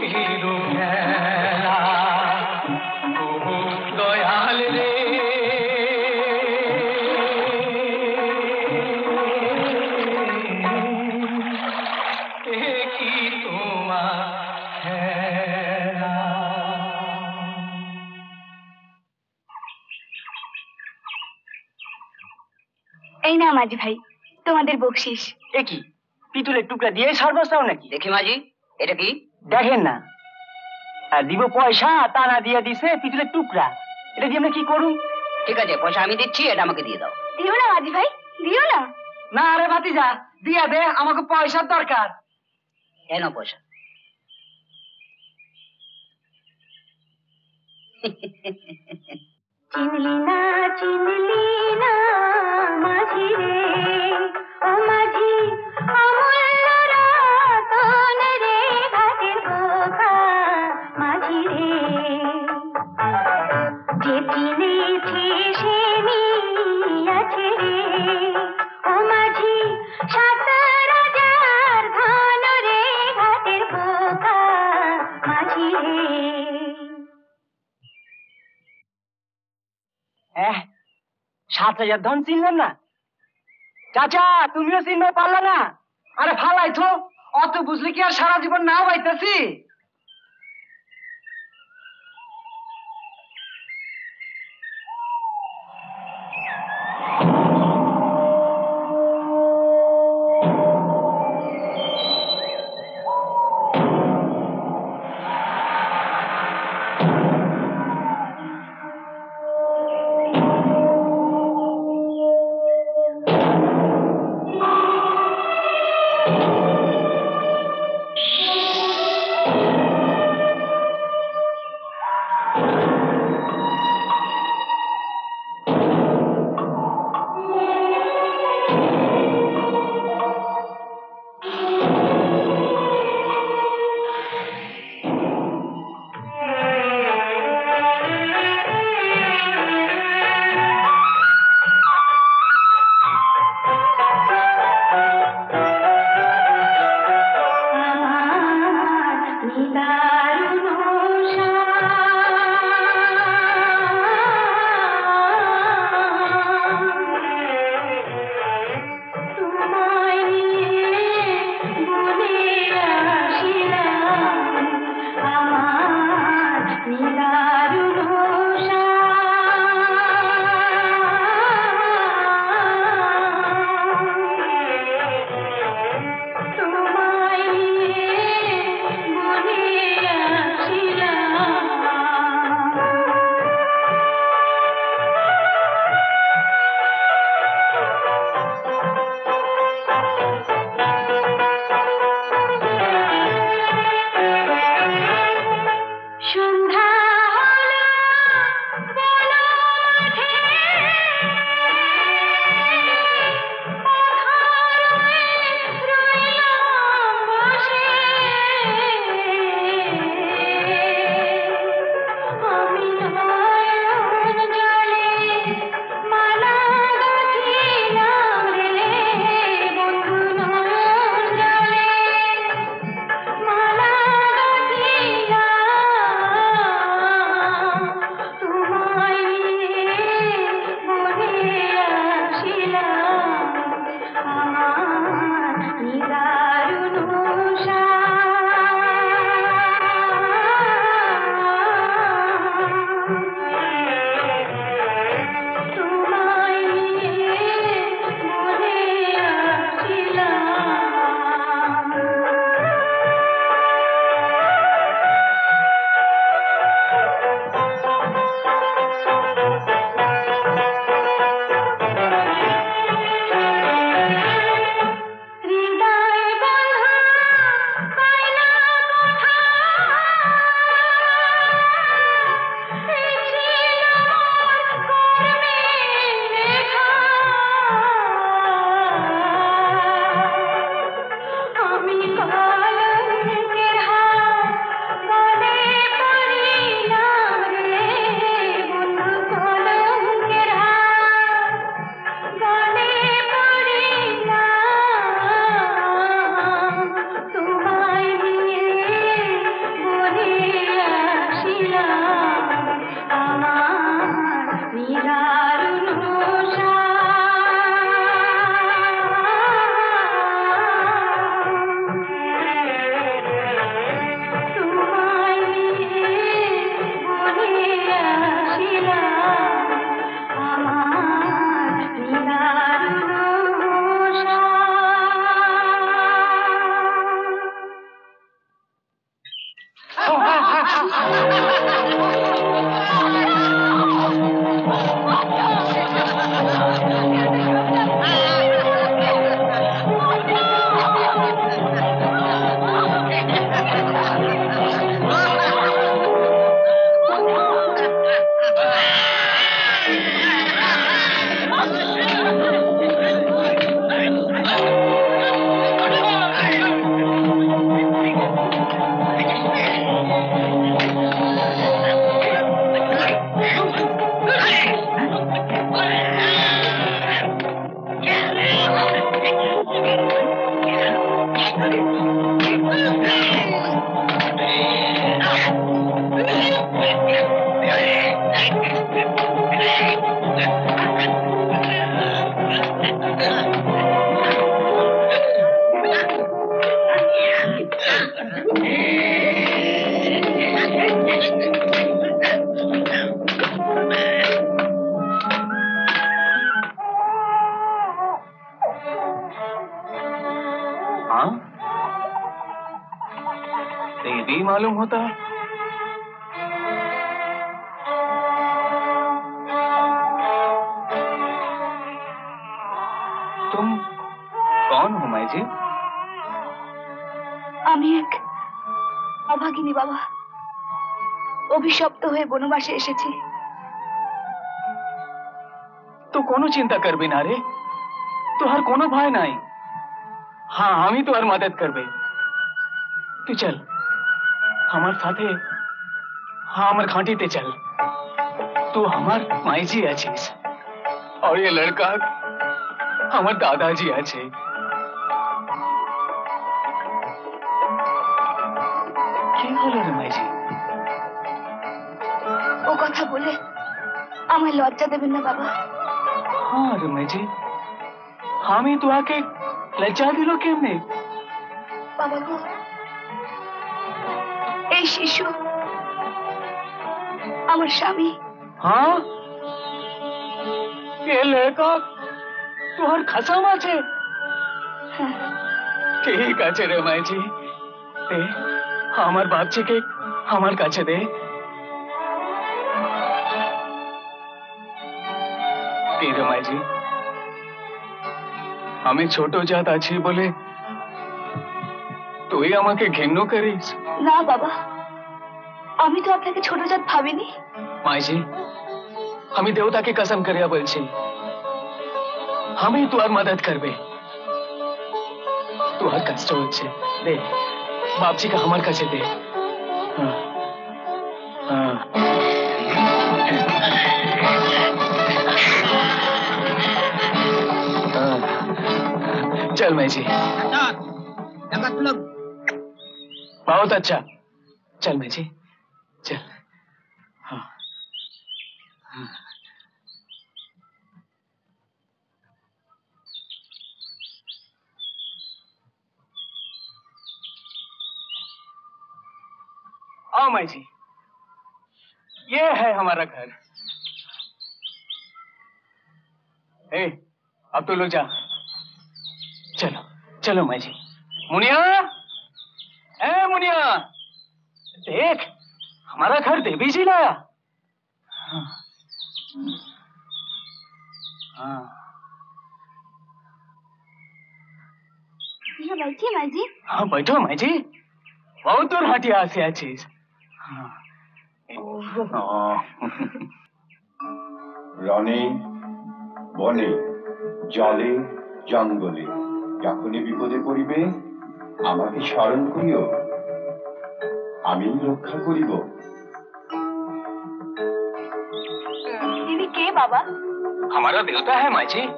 দয়াল রে কি তোমার এই না মাঝি ভাই তোমাদের বকশিস। এ কি পিতুলের টুকরা দিয়ে সর্বস্ব নাকি? দেখি মাঝি, এটা কি? দেখেন না, আর দিব পয়সা তা না দিয়ে দিছে পিতুলের টুকরা। এটা দিয়ে আমরা কি করুন? ঠিক আছে, পয়সা আমি দিচ্ছি, এটা আমাকে দিয়ে দাও। দিও না মাঝি ভাই, দিও না। না রে ভাতিজা, দিয়া দে, আমাকে পয়সার দরকার। কেন পয়সা? চিনলি না চিনলি না মাঝি রে, ও মাঝি অমূল্য রতন রে, ঘাটের বোকা মাঝি রে। যে চিনেছে সে নিয়াছে রে, ও মাঝি সাত রাজার ধন রে, ঘাটের বোকা মাঝি রে। সাত হাজার ধন চিনলেন না? চাচা তুমিও চিনতে পারলে না? আরে ফালাই তো, অত বুঝলে কি আর সারা জীবন না পাইতেছি? তোমায় মনে मालूम होता है। तुम कौन हो माई जी? আমি এক অভাগিনী বাবা, অভিশপ্ত হয়ে বনবাসে এসেছি। তো কোনো চিন্তা করবি না রে, তোহার কোনো ভয় নাই। हाँ আমি তোর মদদ করবে। তুই চল আমার সাথে, हाँ আমার खांटीते चल। तू हमार माई जी आछिस और ये लड़का हमार दादाजी आछे। কি হলো রে মাই জি? ও কথা বলে আমায় লজ্জা দেবেন না বাবা। हाँ रे माई जी, আমি তোকে লজ্জা দিল কেমনে? বাবা গো, এই শিশু আমার স্বামী। हाँ ये लड़का তোর খাসাম আছে? ঠিক আছে রে মাই জি, দে আমার বাচ্চাকে আমার কাছে দে। কে রে মাই জি, আমি ছোট জাত আছি বলে তুই আমাকে ঘৃণ্য করিস? না বাবা, আমি তো আপনাকে ছোট জাত ভাবিনি। মাই জি, আমি দেবতাকে কসম করিয়া বলছি, আমি তোর মদদ করবে। তোর কষ্ট হচ্ছে, দে বাপজিকে আমার কাছে দে। हाँ, हाँ। चल मैं जी, बहुत अच्छा। चल मैं जी, चल। हाँ, हाँ। आओ माई जी, ये है हमारा घर। ए, अब तो लोग जा। चलो चलो माई जी। मुनिया, ए मुनिया, देख हमारा घर देवी जी लाया। हाँ, हाँ। ये बैठिए माई जी। हाँ बैठो माई जी, बहुत दूर हटिया से आछिस। রণে বনে জলে জঙ্গলে যখনই বিপদে পড়িবে আমাকে স্মরণ করিও, আমি রক্ষা করিব। दीदी के बाबा? हमारा देवता है माई जी।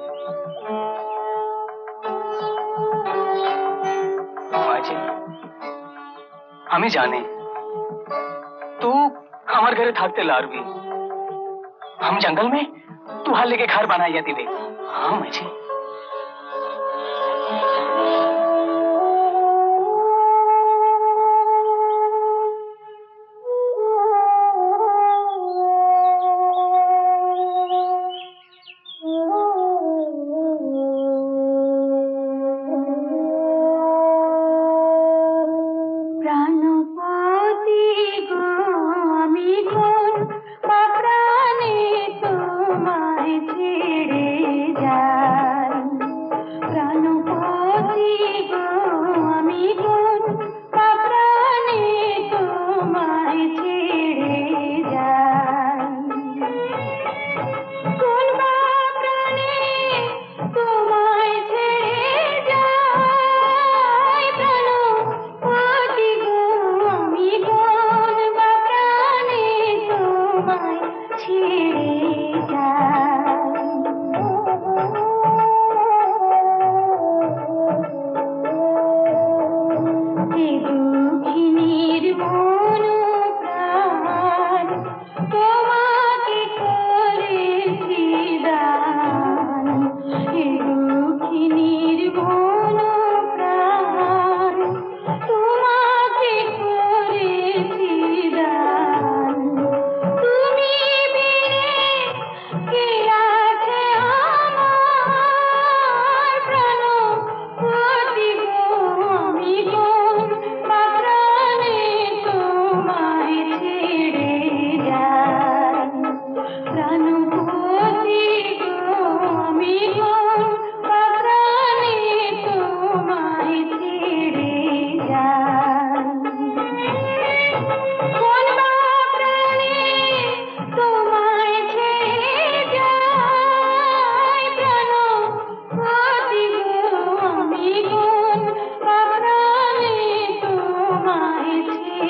माई जी, हमें जाने तू हमारे घरे थाकते लारवी, हम जंगल में तू हाल लेके घर बनाया दिवे। हाँ माई जी। प्राणपति गो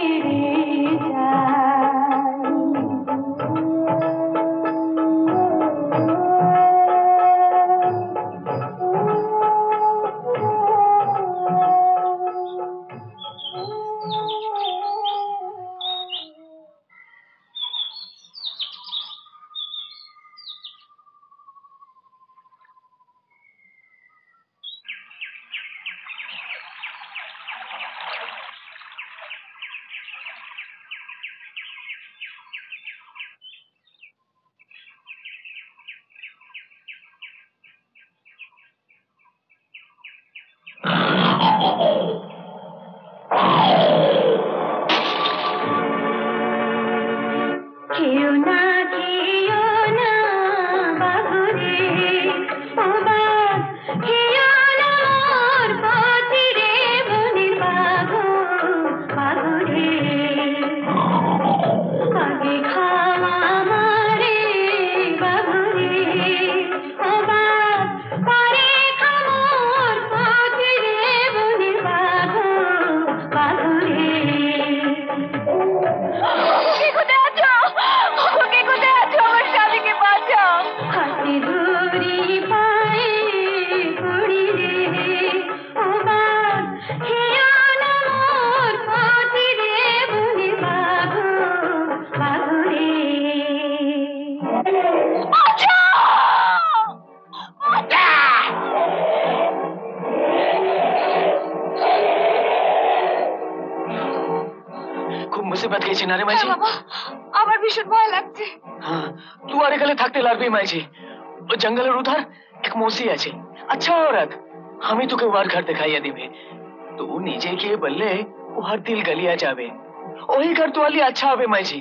जंगल उधर एक मौसी আছে अच्छा औरत हमें তোকে ওর ঘর দেখাইয়া দিবে तू नीचे के बल्ले ওর दिल गलिया जावे वही घर तो वाली अच्छा হবে माईजी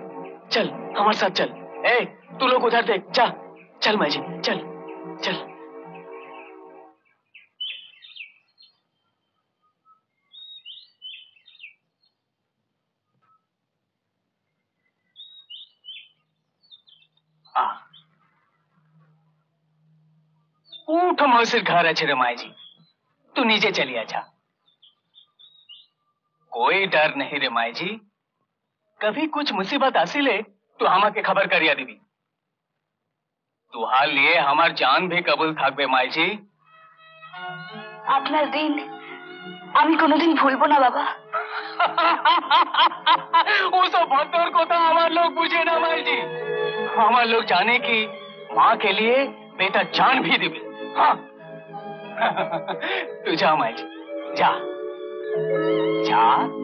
चल हमारे साथ चल ए तू लोग उधर देख जा चल माईजी चल चल आ उठ मौसिर घर अच्छे रे माई जी तू नीचे चलिए जा कोई डर नहीं रे माई जी कभी कुछ मुसीबत आसिले तो हमा के खबर करिया दिबी तुहार लिए हमार जान भी कबूल থাকবে माई जी আপনার দিন আমি কোনোদিন ভুলবো না বাবা वो सब भक्तों को तो हमार लोग बुझे ना माई जी हमार लोग जाने की माँ के लिए बेटा जान भी दिबी हाँ तू जा माई जी जा जा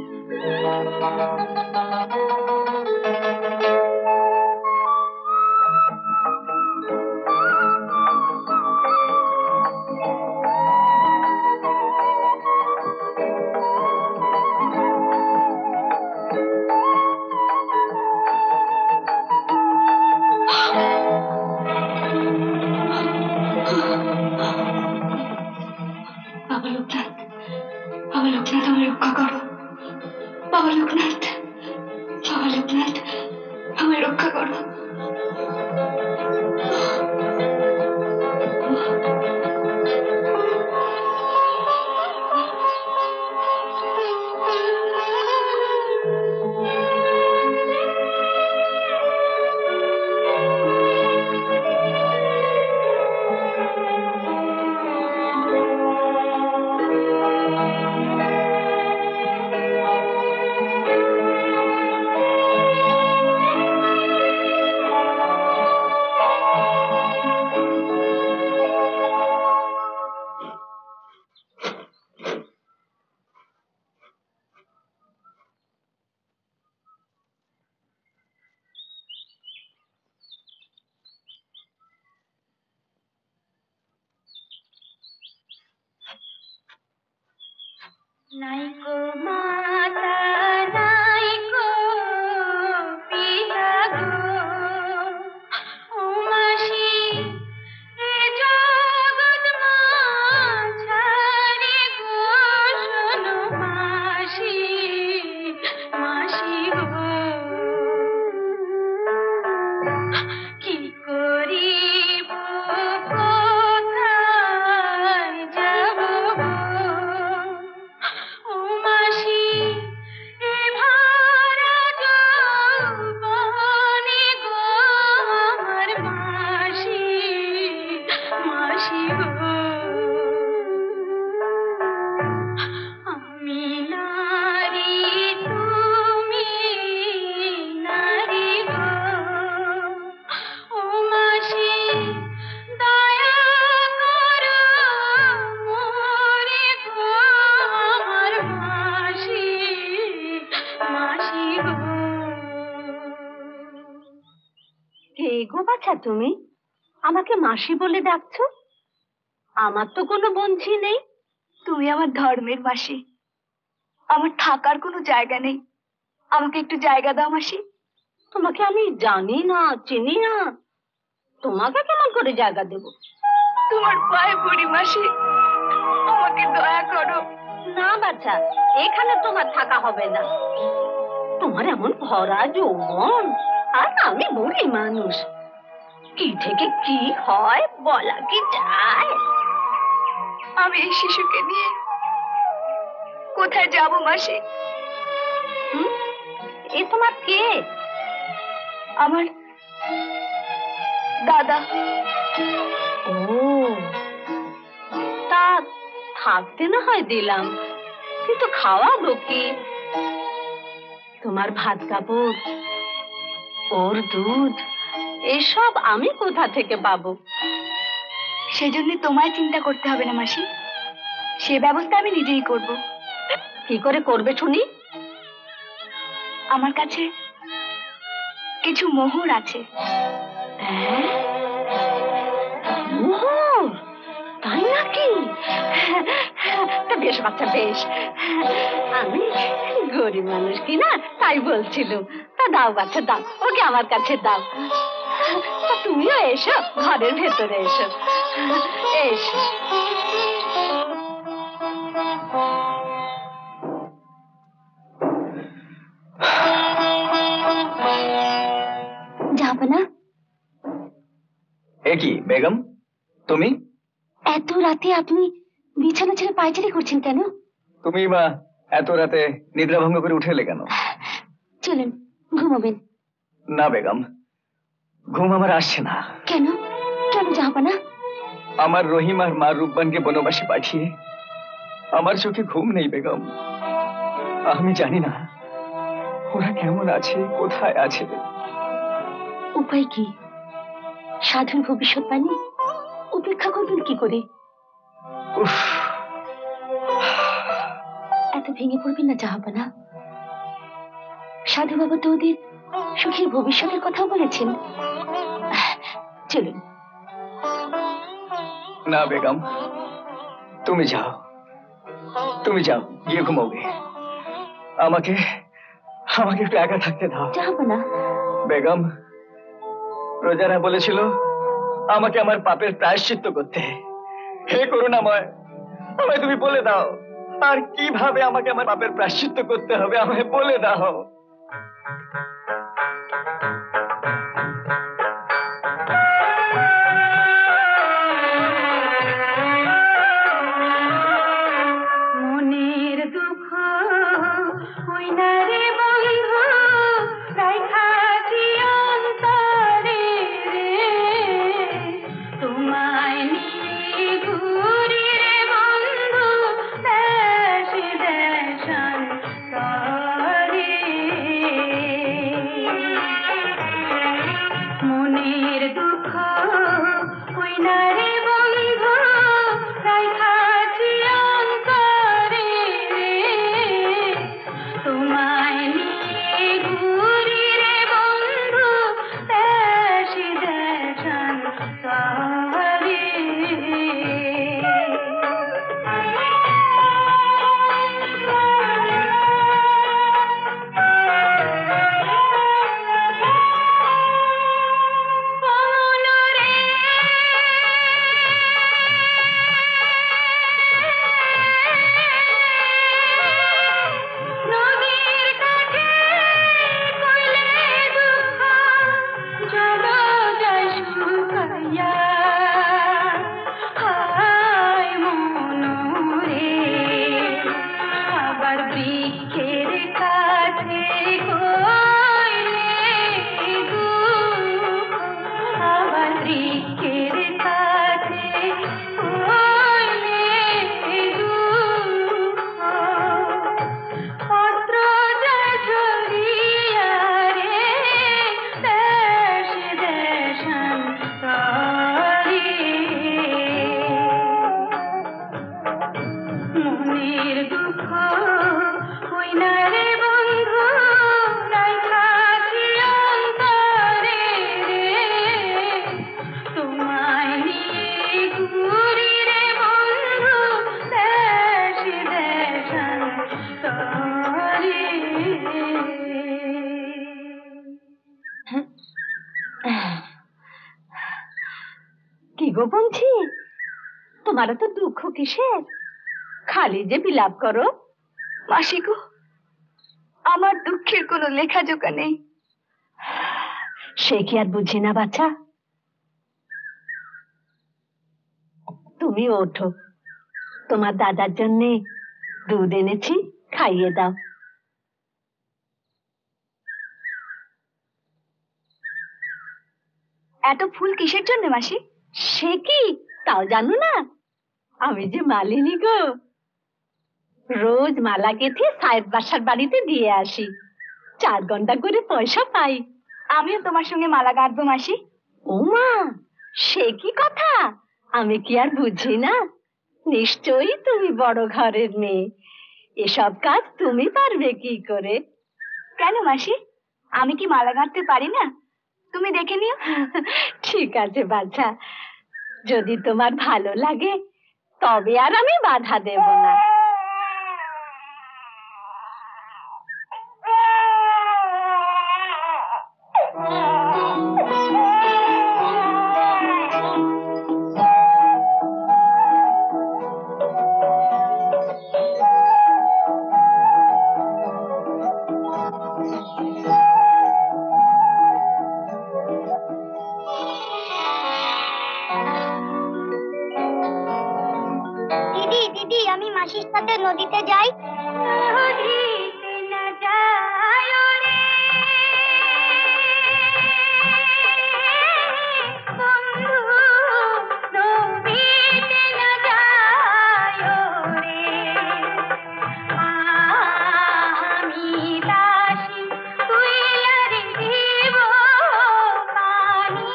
नाइको माता नाइको पिता गो उमासी ए जगत माछारी गो शोनो मासी मासी गो की करिब कोथाय যাব গো উমাসি মাসি গো। কে গো বাছা তুমি? আমাকে মাসি বলে ডাকছো? আমার তো কোনো বঞ্চি নেই। তুমি আমার ধর্মের মাসি, আমার থাকার কোনো জায়গা নেই, আমাকে একটু জায়গা দাও মাসি। তোমাকে আমি জানি না, চিনি না, তোমাকে কেমন করে জায়গা দেব? তোমার পায়ে পড়ি মাসি, আমাকে দয়া করো। না বাচ্চা, এখানে তোমার থাকা হবে না। তোমার এমন ভরা যৌবন, আর আমি বুড়ি মানুষ, কি থেকে কি হয় বলা কি যায়? আমি এই শিশুকে নিয়ে কোথায় যাব মাসি? এ তোমার কে? আমার দাদা। ও, তা থাকতে না হয় দিলাম, কিন্তু খাওয়াবো কি? তোমার ভাত কাপড়, ওর দুধ, এসব আমি কোথা থেকে পাবো? সেজন্য তোমায় চিন্তা করতে হবে না মাসি, সে ব্যবস্থা আমি নিজেই করব। কি করে করবে শুনি? আমার কাছে কিছু মোহর আছে। মোহর? তাই নাকি? তা বেশ বাচ্চা, বেশ। আমি গরিব মানুষ কি না, তাই বলছিলাম। তা দাও বাচ্চা, দাও, ওকে আমার কাছে দাও। তুমিও এসো, ঘরের ভেতরে এসো, এসো। যাবে না? এ কি বেগম, তুমি এত রাতে আপনি বিছানা ছেড়ে পায়চারি করছেন কেন? তুমি বা এত রাতে নিদ্রা ভঙ্গ করে উঠে এলে কেন? চলুন ঘুমাবেন। না বেগম, ঘুম আমার আসছে না। কেন কেন যাবে না? আমার রহিম আর মা রূপবানকে বনবাসে পাঠিয়ে আমার চোখে ঘুম নেই বেগম। আমি জানি না ওরা কেমন আছে, কোথায় আছে। উপায় কি? সাধুর ভবিষ্যৎবাণী উপেক্ষা করবেন কি করে? উফ, এত ভেঙে পড়বেন না জাহাপানা। সাধু বাবা তো ওদের সুখের ভবিষ্যতের কথাও বলেছেন। চলুন। না বেগম, তুমি যাও, তুমি যাও, গিয়ে ঘুমাবে। আমাকে আমাকে একটু একা থাকতে দাও জাহাপানা। বেগম, প্রজারা বলেছিল আমাকে আমার পাপের প্রায়শ্চিত্ত করতে। হে করুণাময়, আমায় তুমি বলে দাও, আর কিভাবে আমাকে আমার পাপের প্রায়শ্চিত্ত করতে হবে, আমায় বলে দাও। মনের দুঃখ হই না রে বন্ধু, রাইখাছি অন্তরে রে, তোমায় নিয়ে ঘুরি রে বন্ধু, দেশ দেশান্তরে। গো বঞ্চি, তোমার তো দুঃখ কিসের? খালি যে বিলাপ করো। মাসি গো, আমার দুঃখের কোনো লেখা জোখা নেই। সে কি আর বুঝি না বাচ্চা? তুমি ওঠো, তোমার দাদার জন্য দুধ এনেছি, খাইয়ে দাও। এত ফুল কিসের জন্য মাসি? সে কি তাও জানো না? আমি যে মালিনী গো, রোজ মালা গেঁথে সাহেব বাসার বাড়িতে দিয়ে আসি, চার ঘন্টা করে পয়সা পাই। আমিও তোমার সঙ্গে মালা গাঁথবো মাসি। ও মা, সে কি কথা! আমি কি আর বুঝি না? নিশ্চয়ই তুমি বড় ঘরের মেয়ে, এসব কাজ তুমি পারবে কি করে? কেন মাসি, আমি কি মালা গাঁথতে পারি না? তুমি দেখে নিও। ঠিক আছে বাচ্চা, যদি তোমার ভালো লাগে তবে আর আমি বাধা দেব না। দিদি দিদি, আমি মাসির সাথে নদীতে যাই। নদীতে না যায় রে বন্ধু, নদীতে না যায় রে। আমি দাসী তুই লারি দিব পানি,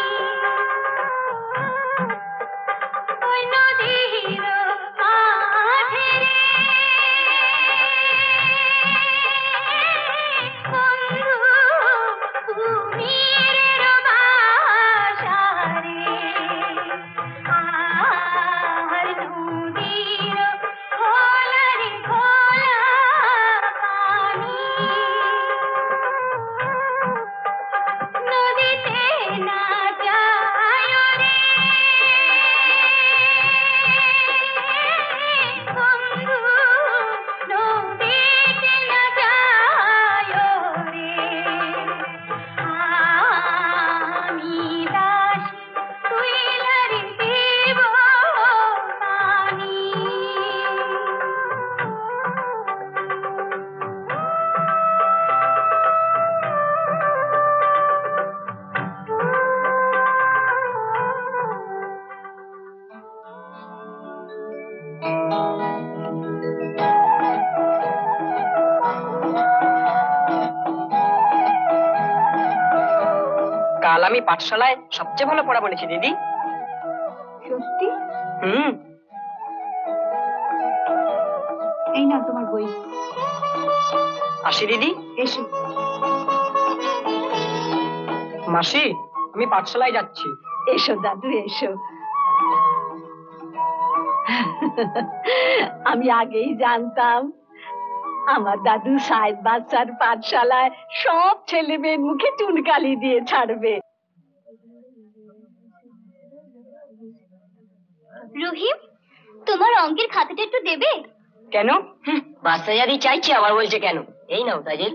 ওই নদীর মাঝে রে বন্ধু, কুমিরের বাসা রে। আর নদীর খোলা রে খোলা পানি, নদীতে না যায় রে বন্ধু, নদীতে না যায় রে। আমি দাসী তুই লারি দিব পানি। কাল আমি পাঠশালায় সবচেয়ে ভালো পড়া বলেছি দিদি। সত্যি? হুম। এই নাও তোমার বই। আসি দিদি। এসো। মাসি, আমি পাঠশালায় যাচ্ছি। এসো দাদু, এসো। আমি আগেই জানতাম আমার দাদু সাহেব বাচ্চার পাঠশালায় সব ছেলে মেয়ের মুখে চুনকালি দিয়ে ছাড়বে। রহিম, তোমার অঙ্কের খাতাটা একটু দেবে? কেন? বাচ্চা যদি চাইছি আবার বলছে কেন? এই নাও তাজেল।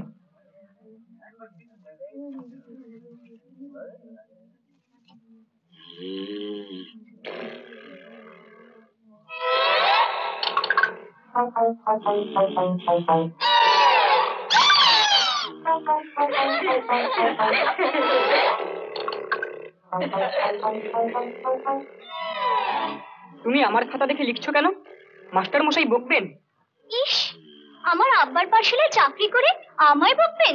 তুমি আমার খাতা দেখে লিখছো কেন? মাস্টার মশাই বকবেন। ইস, আমার আব্বার পাঠশালায় চাকরি করে আমায় বকবেন?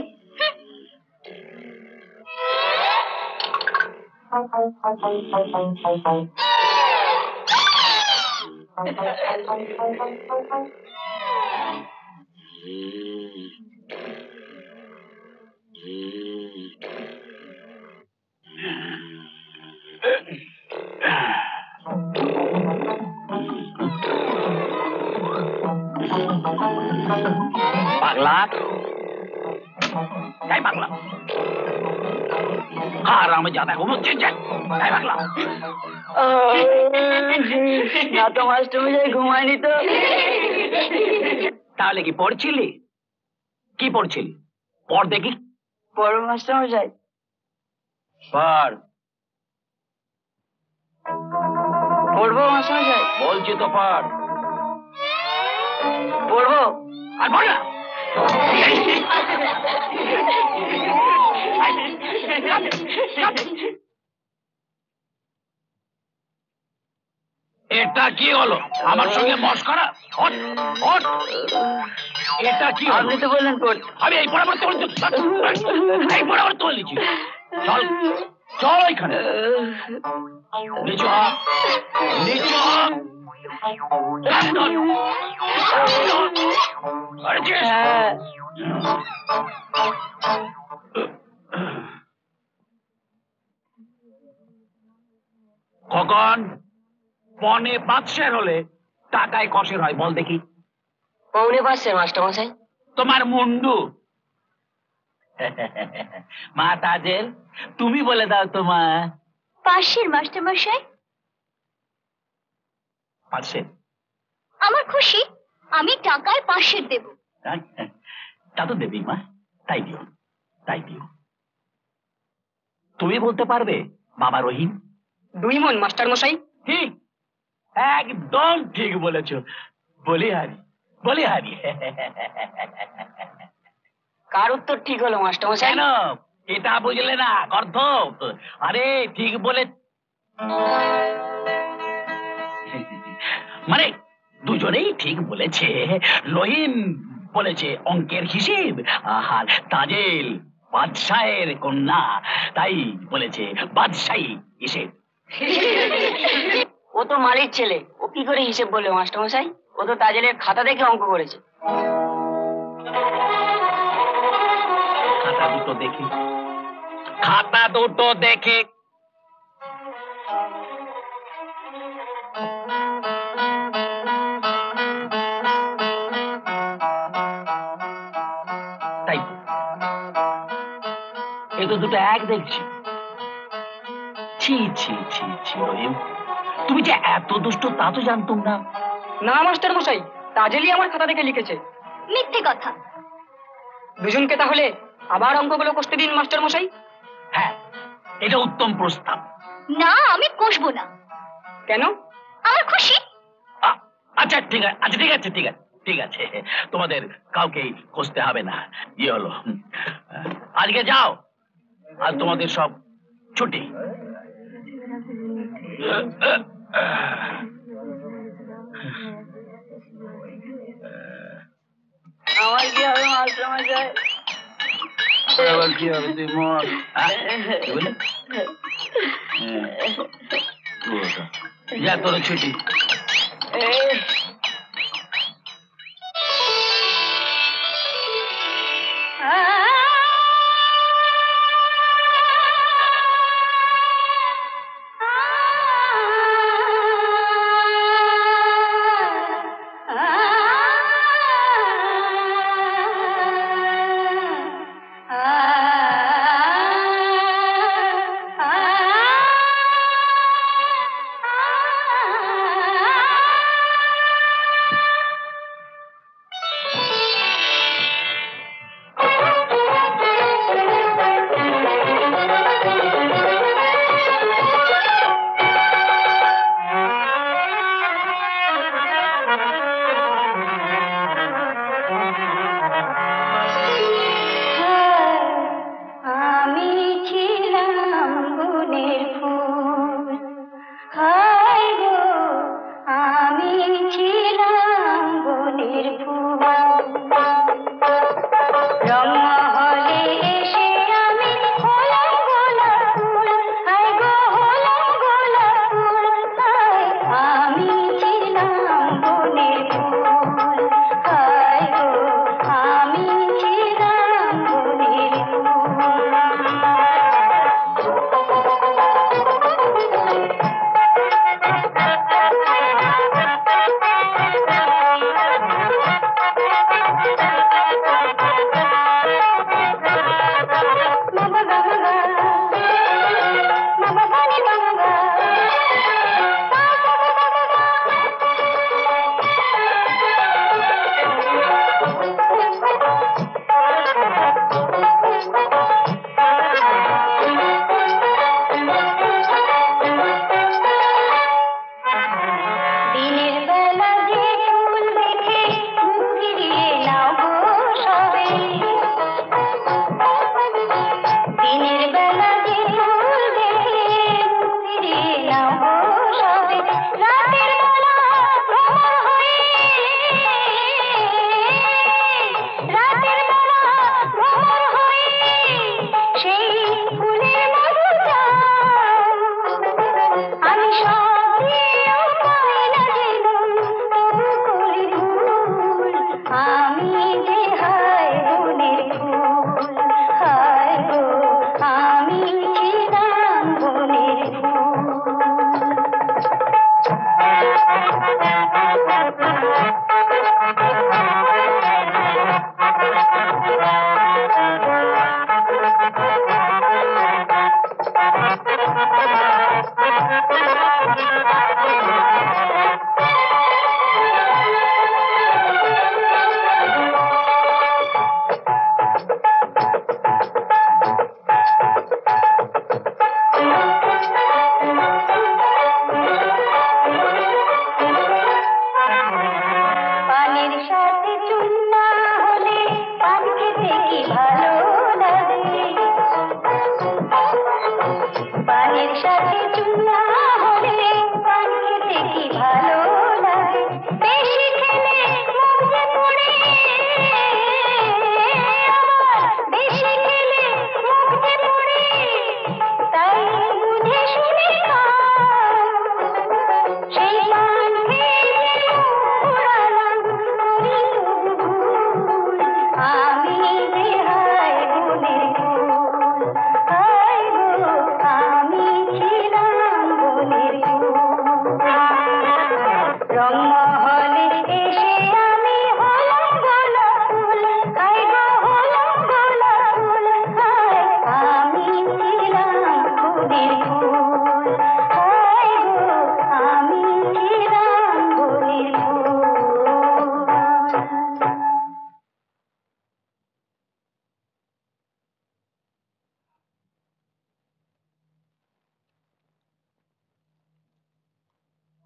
পাগলা, যাই পাগলা আর আমি যাতা ঘুমোচ্ছি যাই পাগলা না তো মাস্টারমশাই ঘুমায়নি তো। তাহলে কি পড়ছিলি? কি পড়ছিলি? পড় দেখি। পড়ো মাস্টারমশাই। পড়। পড়বো মাস্টারমশাই? বলছি তো পড়। পড়বো। আর পড় না। এটা কি হলো? আমার সঙ্গে মস্করা? ওঠ, ওঠ। এটা কি হলো? আপনি তো বললেন পড়। আমি এই বরাবর তোল এই বরাবর তোল নিচ্ছি। চল চল এখানে নিচু হ নিচু হ কখন পনে পাঁচশের হলে টাকায় কষের হয় বল দেখি? পৌনে পাঁচশে মাস্টারমশাই। তোমার মুন্ডু। মা তাজেল তুমি বলে দাও তোমার। পাশের মাস্টারমশাই। পাঁচশের? আমার খুশি, আমি টাকায় পাশের দেব। তা তো দেবী মা, তাই দিও তাই দিও। তুমি বলতে পারবে বাবা রহিম? দুই মন মাস্টারমশাই। ঠিক, একদম ঠিক বলেছ। বলি হারি বলি হারি। কার উত্তর ঠিক হলো মাস্টারমশাই? কেন এটা বুঝলে না গর্ধ? আরে ঠিক বলে মানে দুজনেই ঠিক বলেছে। রহিম বলেছে অঙ্কের হিসেব, আর তাজেল বাদশাহের কন্যা, তাই বলেছে বাদশাহী হিসেব। ও তো মালিক ছেলে, ও কি করে হিসেব বলবে মাস্টারমশাই? ও তো তাজেলের খাতা দেখে অঙ্ক করেছে। খাতা দুটো দেখি, খাতা দুটো দেখে। তাই তো, এ তো দুটো এক দেখছি। ছি ছি ছি ছি রহিম, তুমি যে এত দুষ্ট তা তো জানতাম না। না মাস্টারমশাই, তাজেলই আমার খাতা দেখে লিখেছে। মিথ্যে কথা। দুজনকে তাহলে আবার অঙ্কগুলো কষতে দিন মাস্টারমশাই। হ্যাঁ, এটা উত্তম প্রস্তাব। না, আমি কষবো না। কেন? আমার খুশি। আচ্ছা ঠিক আছে, আচ্ছা ঠিক আছে ঠিক আছে ঠিক আছে তোমাদের কাউকেই কষতে হবে না। ইয়ে হলো, আজকে যাও, আজ তোমাদের সব ছুটি। আমার কি হবে মাস্টারমশাই? আবার কি হবে? তুই মর। যা, তোর ছুটি।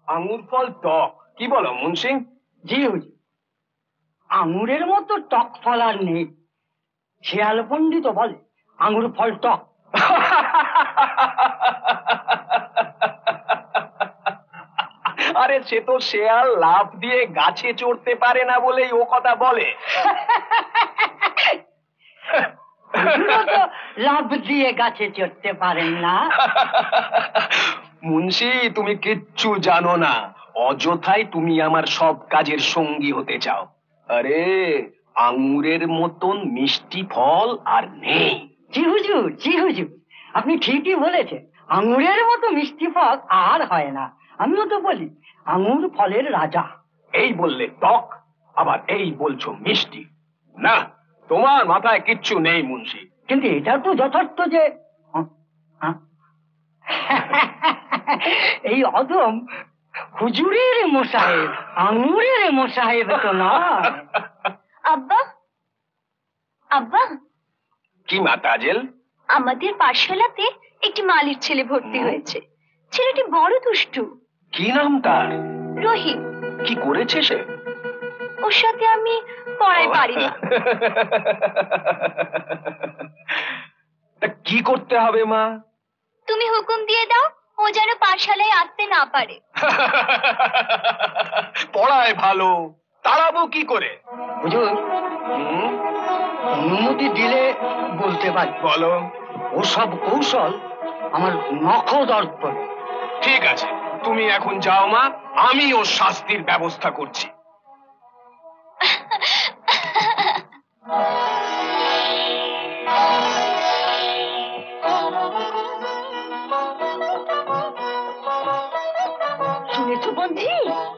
আঙুর ফল টক, কি বলো মুন্সি? জি হুজুর, আঙুরের মতো টক ফল আর নেই। শেয়াল পণ্ডিত বলে আঙুর ফল টক। আরে সে তো শেয়াল লাফ দিয়ে গাছে চড়তে পারে না বলেই ও কথা বলে। লাভ দিয়ে গাছে চড়তে পারেন না। মুন্সি তুমি কিচ্ছু জানো না, অযথাই তুমি আমার সব কাজের সঙ্গী হতে চাও। আরে আঙুরের মতন মিষ্টি ফল আর নেই। জি হুজুর, জি হুজুর, আপনি ঠিকই বলেছেন, আঙুরের মতো মিষ্টি ফল আর হয় না। আমিও তো বলি আঙুর ফলের রাজা। এই বললে টক, আবার এই বলছো মিষ্টি। না, তোমার মাথায় কিচ্ছু নেই মুন্সি। কিন্তু এটা তো যথার্থ যে এই অদম হুজুরের মোসাহেব, আঙুরের মোসাহেব তো না। আব্বা, আব্বা, কি মা তাজেল? আমাদের পাঠশালাতে একটি মালির ছেলে ভর্তি হয়েছে। ছেলেটি বড় দুষ্টু। কি নাম তার? রহিম। কি করেছে সে? ওর সাথে আমি পড়াই পারি না। তা কি করতে হবে মা? তুমি হুকুম দিয়ে দাও ও যেন পাঠশালায় আসতে না পারে। পড়ায় ভালো, তাড়াবো কি করে? হুজুর অনুমতি দিলে বলতে পারি। বলো। ওসব কৌশল আমার নখদর্পণ। ঠিক আছে, তুমি এখন যাও মা, আমি ওর শাস্তির ব্যবস্থা করছি। শুনেছো বন্ধি,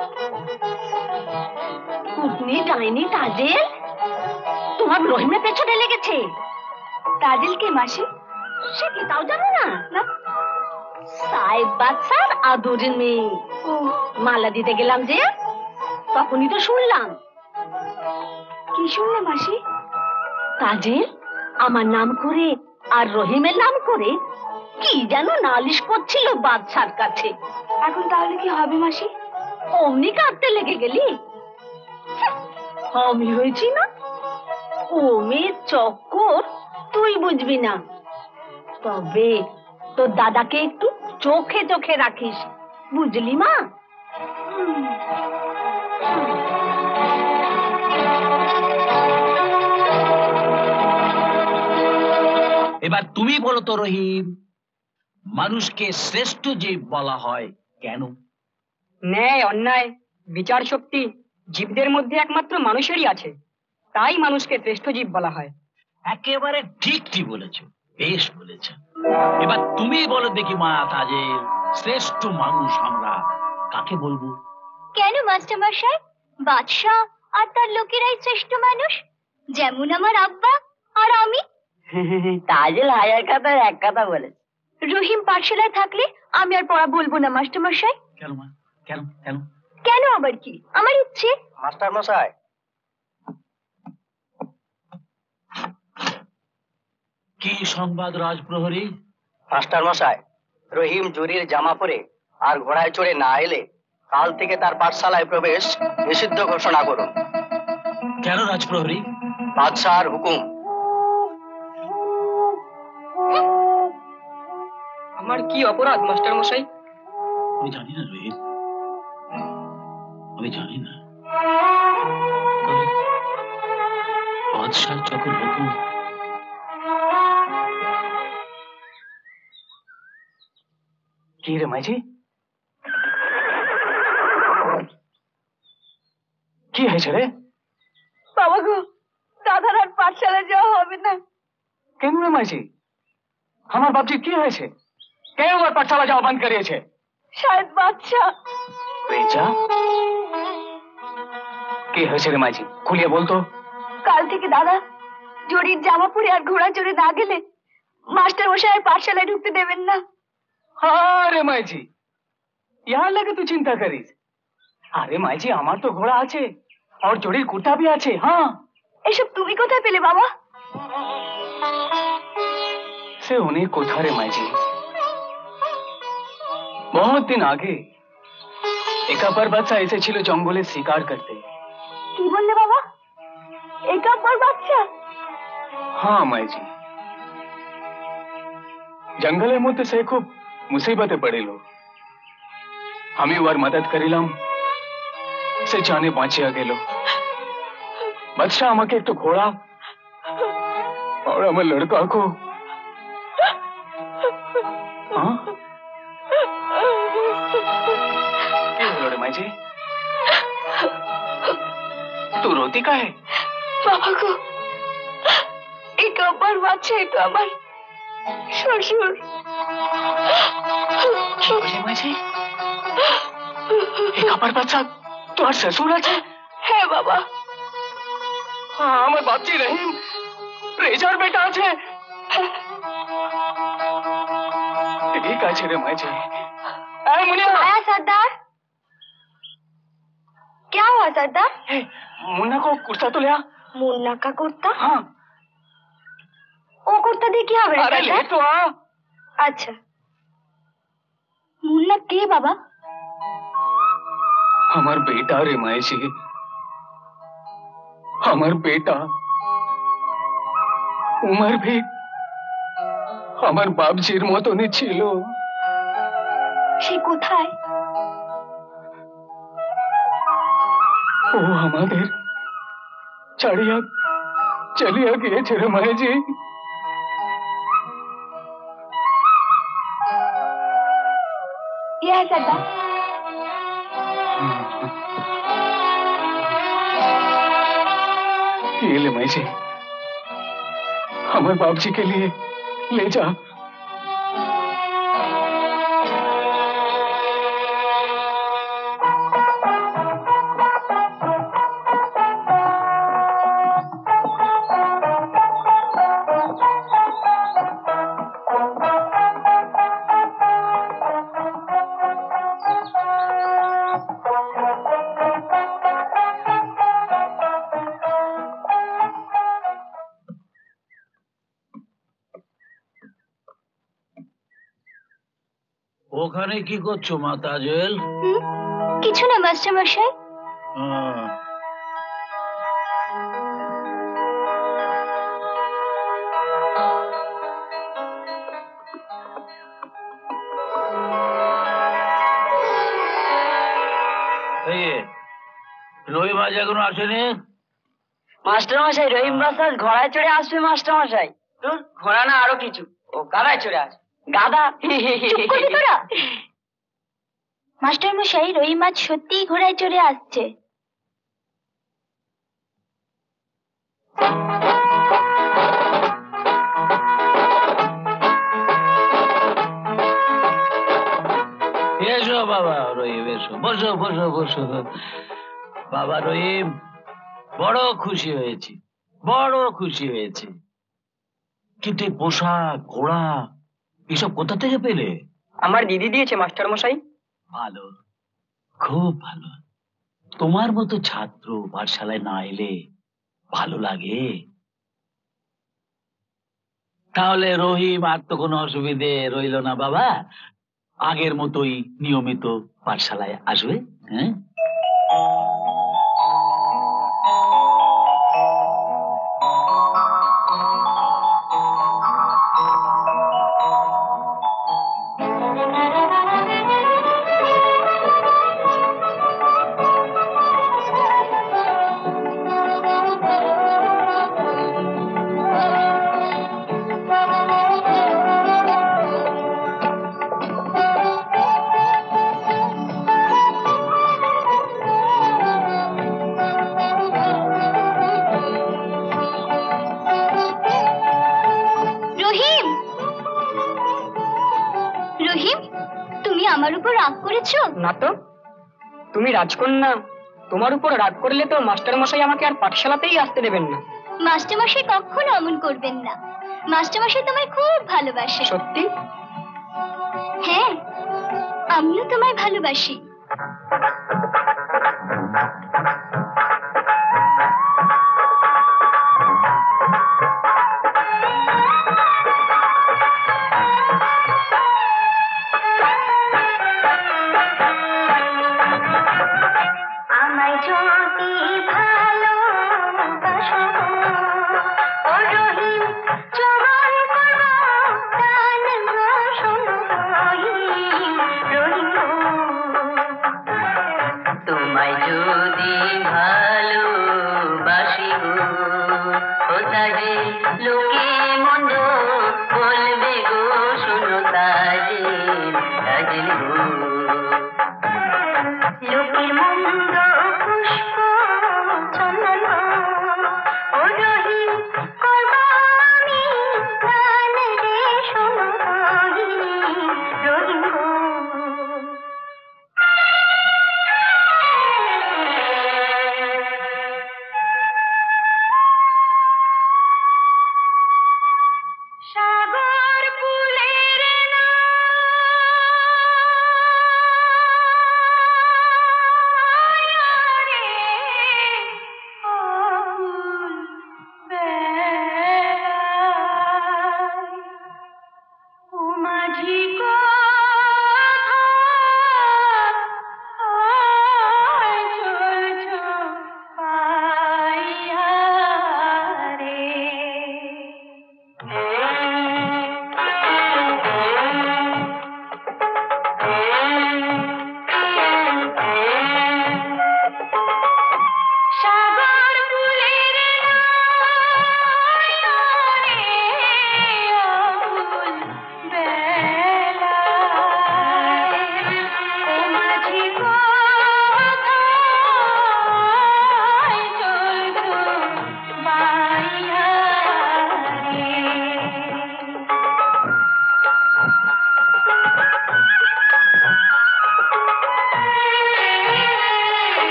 কুটনি ডাইনি তাজেল তোমার রহিমের পেছনে লেগেছে। তাজেল কে মাসি? সে কি তাও জানো না? না, সাহেব বাদশার আদরের মেয়ে। ও মালা দিতে গেলাম যে তখনই তো শুনলাম। কি শুনলে মাসি? তাজেল আমার নাম করে আর রহিমের নাম করে কি যেন নালিশ করছিল বাদশার কাছে। এখন তাহলে কি হবে মাসি? অমনি কাঁদতে লেগে গেলি? আমি হয়েছি না? ও মেয়ের চক্কর তুই বুঝবি না। তবে তোর দাদাকে একটু চোখে চোখে রাখিস, বুঝলি মা? এবার তুমি বলো তো রহিম, মানুষকে শ্রেষ্ঠ জীব বলা হয় কেন? ন্যায় অন্যায় বিচার শক্তি জীবদের মধ্যে একমাত্র মানুষেরই আছে, তাই মানুষকে শ্রেষ্ঠ জীব বলা হয়। একেবারে ঠিকই বলেছ, বেশ বলেছ। এবার তুমি বলো দেখি মা তাজেল, শ্রেষ্ঠ মানুষ আমরা কাকে বলবো? কেন মাস্টার মশাই? বাদশাহ আর তার লোকেরাই শ্রেষ্ঠ মানুষ, যেমন আমার আব্বা আর আমি। তাজেল হাজার কথার এক কথা বলে। রহিম পাঠশালায় থাকলে আমি আর পড়া বলবো না মাস্টার মশাই। কেন মা? কেন কেন কেন আবার কি? আমার ইচ্ছে। মাস্টার মশাই, কি সংবাদ রাজপ্রহরী? মাস্টার মশাই, রহিম জুরির জামা পরে আর ঘোড়ায় চড়ে না এলে কাল থেকে তার পাঠশালায় প্রবেশ নিষিদ্ধ ঘোষণা করুন। কেন রাজপ্রহরী? বাদশাহর হুকুম। আমার কি অপরাধ মাস্টার মশাই? আমি জানি না রহিম, আমি জানি না। বাদশাহ যখন হুকুম। কি রে মাঝি, কি হয়েছে রে? বাবা গো, দাদার আর পাঠশালায় যাওয়া হবে না। কেন রে মাঝি, আমার বাপজি কি হয়েছে? কে আমার পাঠশালা যাওয়া বন্ধ করিয়েছে? শায়দ বাদশাহ। বেচা, কি হয়েছে রে মাঝি, খুলিয়ে বলতো। কাল থেকে দাদা জরির জামা পরে আর ঘোড়া চড়ে না গেলে মাস্টার মশাই পাঠশালায় ঢুকতে দেবেন না। আরে মাঝি, ইহার লাগে তুই চিন্তা করিস? আরে মাঝি, আমার তো ঘোড়া আছে আর জরির কুর্তা भी আছে। হ্যাঁ, এসব তুমি কোথায় পেলে বাবা? সে অনেক কোথা রে মাঝি, बहुत दिन आगे একাপার বাচ্চা এসেছিল জঙ্গলে শিকার করতে। কি বললে বাবা? একাপার বাচ্চা? हाँ माई जी, जंगलेर मध्य से खूब मुसीबते पड़ेलो। আমি ওর মদত করিলাম, সে জানে বাঁচিয়া গেল। বাদশা আমাকে একটু ঘোড়া और আমার লড়কা को हाँ क्या हो रे माई जी? तू रोती का है? বাবা গো, একাপার বাচ্চাই তো আমার শ্বশুর। কি বলে মাই জি? একাপার বাচ্চা তোর শ্বশুর আছে? হ্যাঁ বাবা। হ্যাঁ, আমার বাপজি রহিম রেজার বেটা আছে। ঠিক আছে রে মাই জি। এই মুনিয়া, आया सरदार? क्या हुआ सरदार? मुन्ना को कुर्ता तो ले आ। मुन्ना का कुर्ता? हाँ। ও কুর্তা দিয়ে কি হবে রে अरे ले सरदार? तो आ। আচ্ছা। মুন্না কে বাবা? আমার বেটা রে মায়েশি, আমার বেটা। উমর भी আমার বাপজির মতনই ছিল। সে কোথায়? ও আমাদের ছাড়িয়া চলিয়া গিয়েছে রে মায়েজি। ये है सरदार। ये ले माई जी, हमारे बाप जी के लिए ले जा। ওখানে কি করছো মা তাজেল? কিছু না মাস্টার মশাই। রহিম আজ এখনো আসেনি? মাস্টার মশাই, রহিম বাস আজ ঘোড়ায় চড়ে আসবে মাস্টার মশাই। তোর ঘোড়া না আরো কিছু, ও গাধায় চড়ে আসবে। গাধা। চুপ করবি তোরা? মাস্টার মশাই, রহিম আজ সত্যিই ঘোড়ায় চড়ে আসছে। এসো বাবা রহিম, এসো, বসো বসো বসো। বাবা রহিম, বড় খুশি হয়েছি, বড় খুশি হয়েছি। কিন্তু এই পোশাক, ঘোড়া এসব কোথা থেকে পেলে? আমার দিদি দিয়েছে মাস্টার মশাই। ভালো, খুব ভালো। তোমার মতো ছাত্র পাঠশালায় না এলে ভালো লাগে? তাহলে রহিম আর তো কোনো অসুবিধে রইল না বাবা, আগের মতোই নিয়মিত পাঠশালায় আসবে। হ্যাঁ, না তো, তুমি রাজকন্যা, তোমার উপর রাগ করলে তো মাস্টার মশাই আমাকে আর পাঠশালাতেই আসতে দেবেন না। মাস্টার মশাই কখনো অমন করবেন না। মাস্টার মশাই তোমায় খুব ভালোবাসে। সত্যি? হ্যাঁ, আমিও তোমায় ভালোবাসি।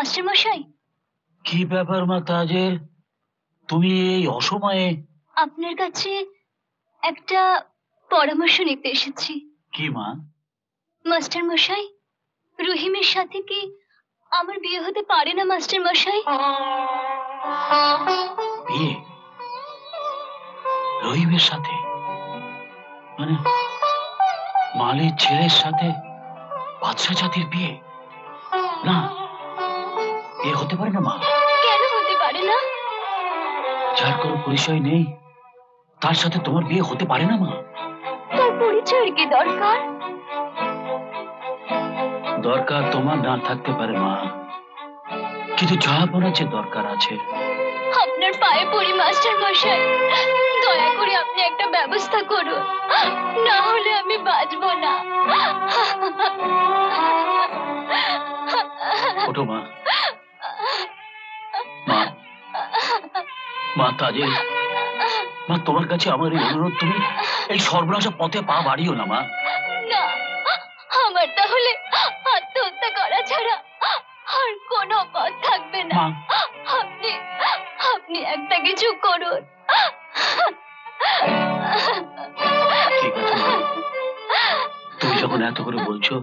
মাস্টার মশাই, কি ব্যাপার মা তাজেল, তুমি এই অসময়ে? আপনার কাছে একটা পরামর্শ নিতে এসেছি। কি মা? মাস্টার মশাই, রহিমের সাথে কি আমার বিয়ে হতে পারে না মাস্টার মশাই? বিয়ে রহিমের সাথে? মানে মালির ছেলের সাথে বাদশা জাতির বিয়ে? না, এ হতে পারে না মা। কেন হতে পারে না? যার কোনো পরিচয় নেই তার সাথে তোমার বিয়ে হতে পারে না মা। তার পরিচয়ের কি দরকার? দরকার তোমার না থাকতে পারে মা, কিন্তু জাহাপনার যে দরকার আছে। আপনার পায়ে পড়ি মাস্টার মশাই, দয়া করে আপনি একটা ব্যবস্থা করুন, না হলে আমি বাঁচবো না। ওঠো মা। মা, মা তাজেল, মা তোমার কাছে আমার এই অনুরোধ, তুমি এই সর্বনাশা পথে পা বাড়িও না মা। না, আমার তাহলে আত্মহত্যা করা ছাড়া আর কোনো পথ থাকবে না। আপনি আপনি একটা কিছু করুন। ঠিক আছে মা, তুমি যখন এত করে বলছো,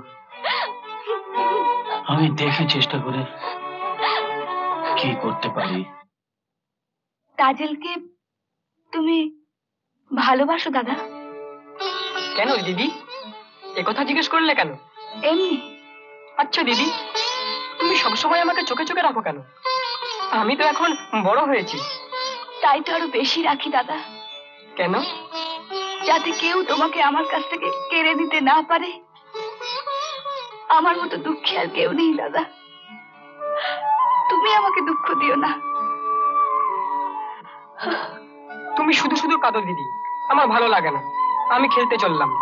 আমি দেখে চেষ্টা করে কি করতে পারি। তাজেলকে তুমি ভালোবাসো দাদা? কেন দিদি, এ কথা জিজ্ঞেস করলে কেন? এমনি। আচ্ছা দিদি, তুমি সবসময় আমাকে চোখে চোখে রাখো কেন? আমি তো এখন বড় হয়েছি। তাই তো আরো বেশি রাখি দাদা। কেন? যাতে কেউ তোমাকে আমার কাছ থেকে কেড়ে নিতে না পারে। আমার মতো দুঃখী আর কেউ নেই দাদা, তুমি আমাকে দুঃখ দিও না। তুমি শুধু শুধু কাঁদো দিদি, আমার ভালো লাগে না। আমি খেলতে চললাম।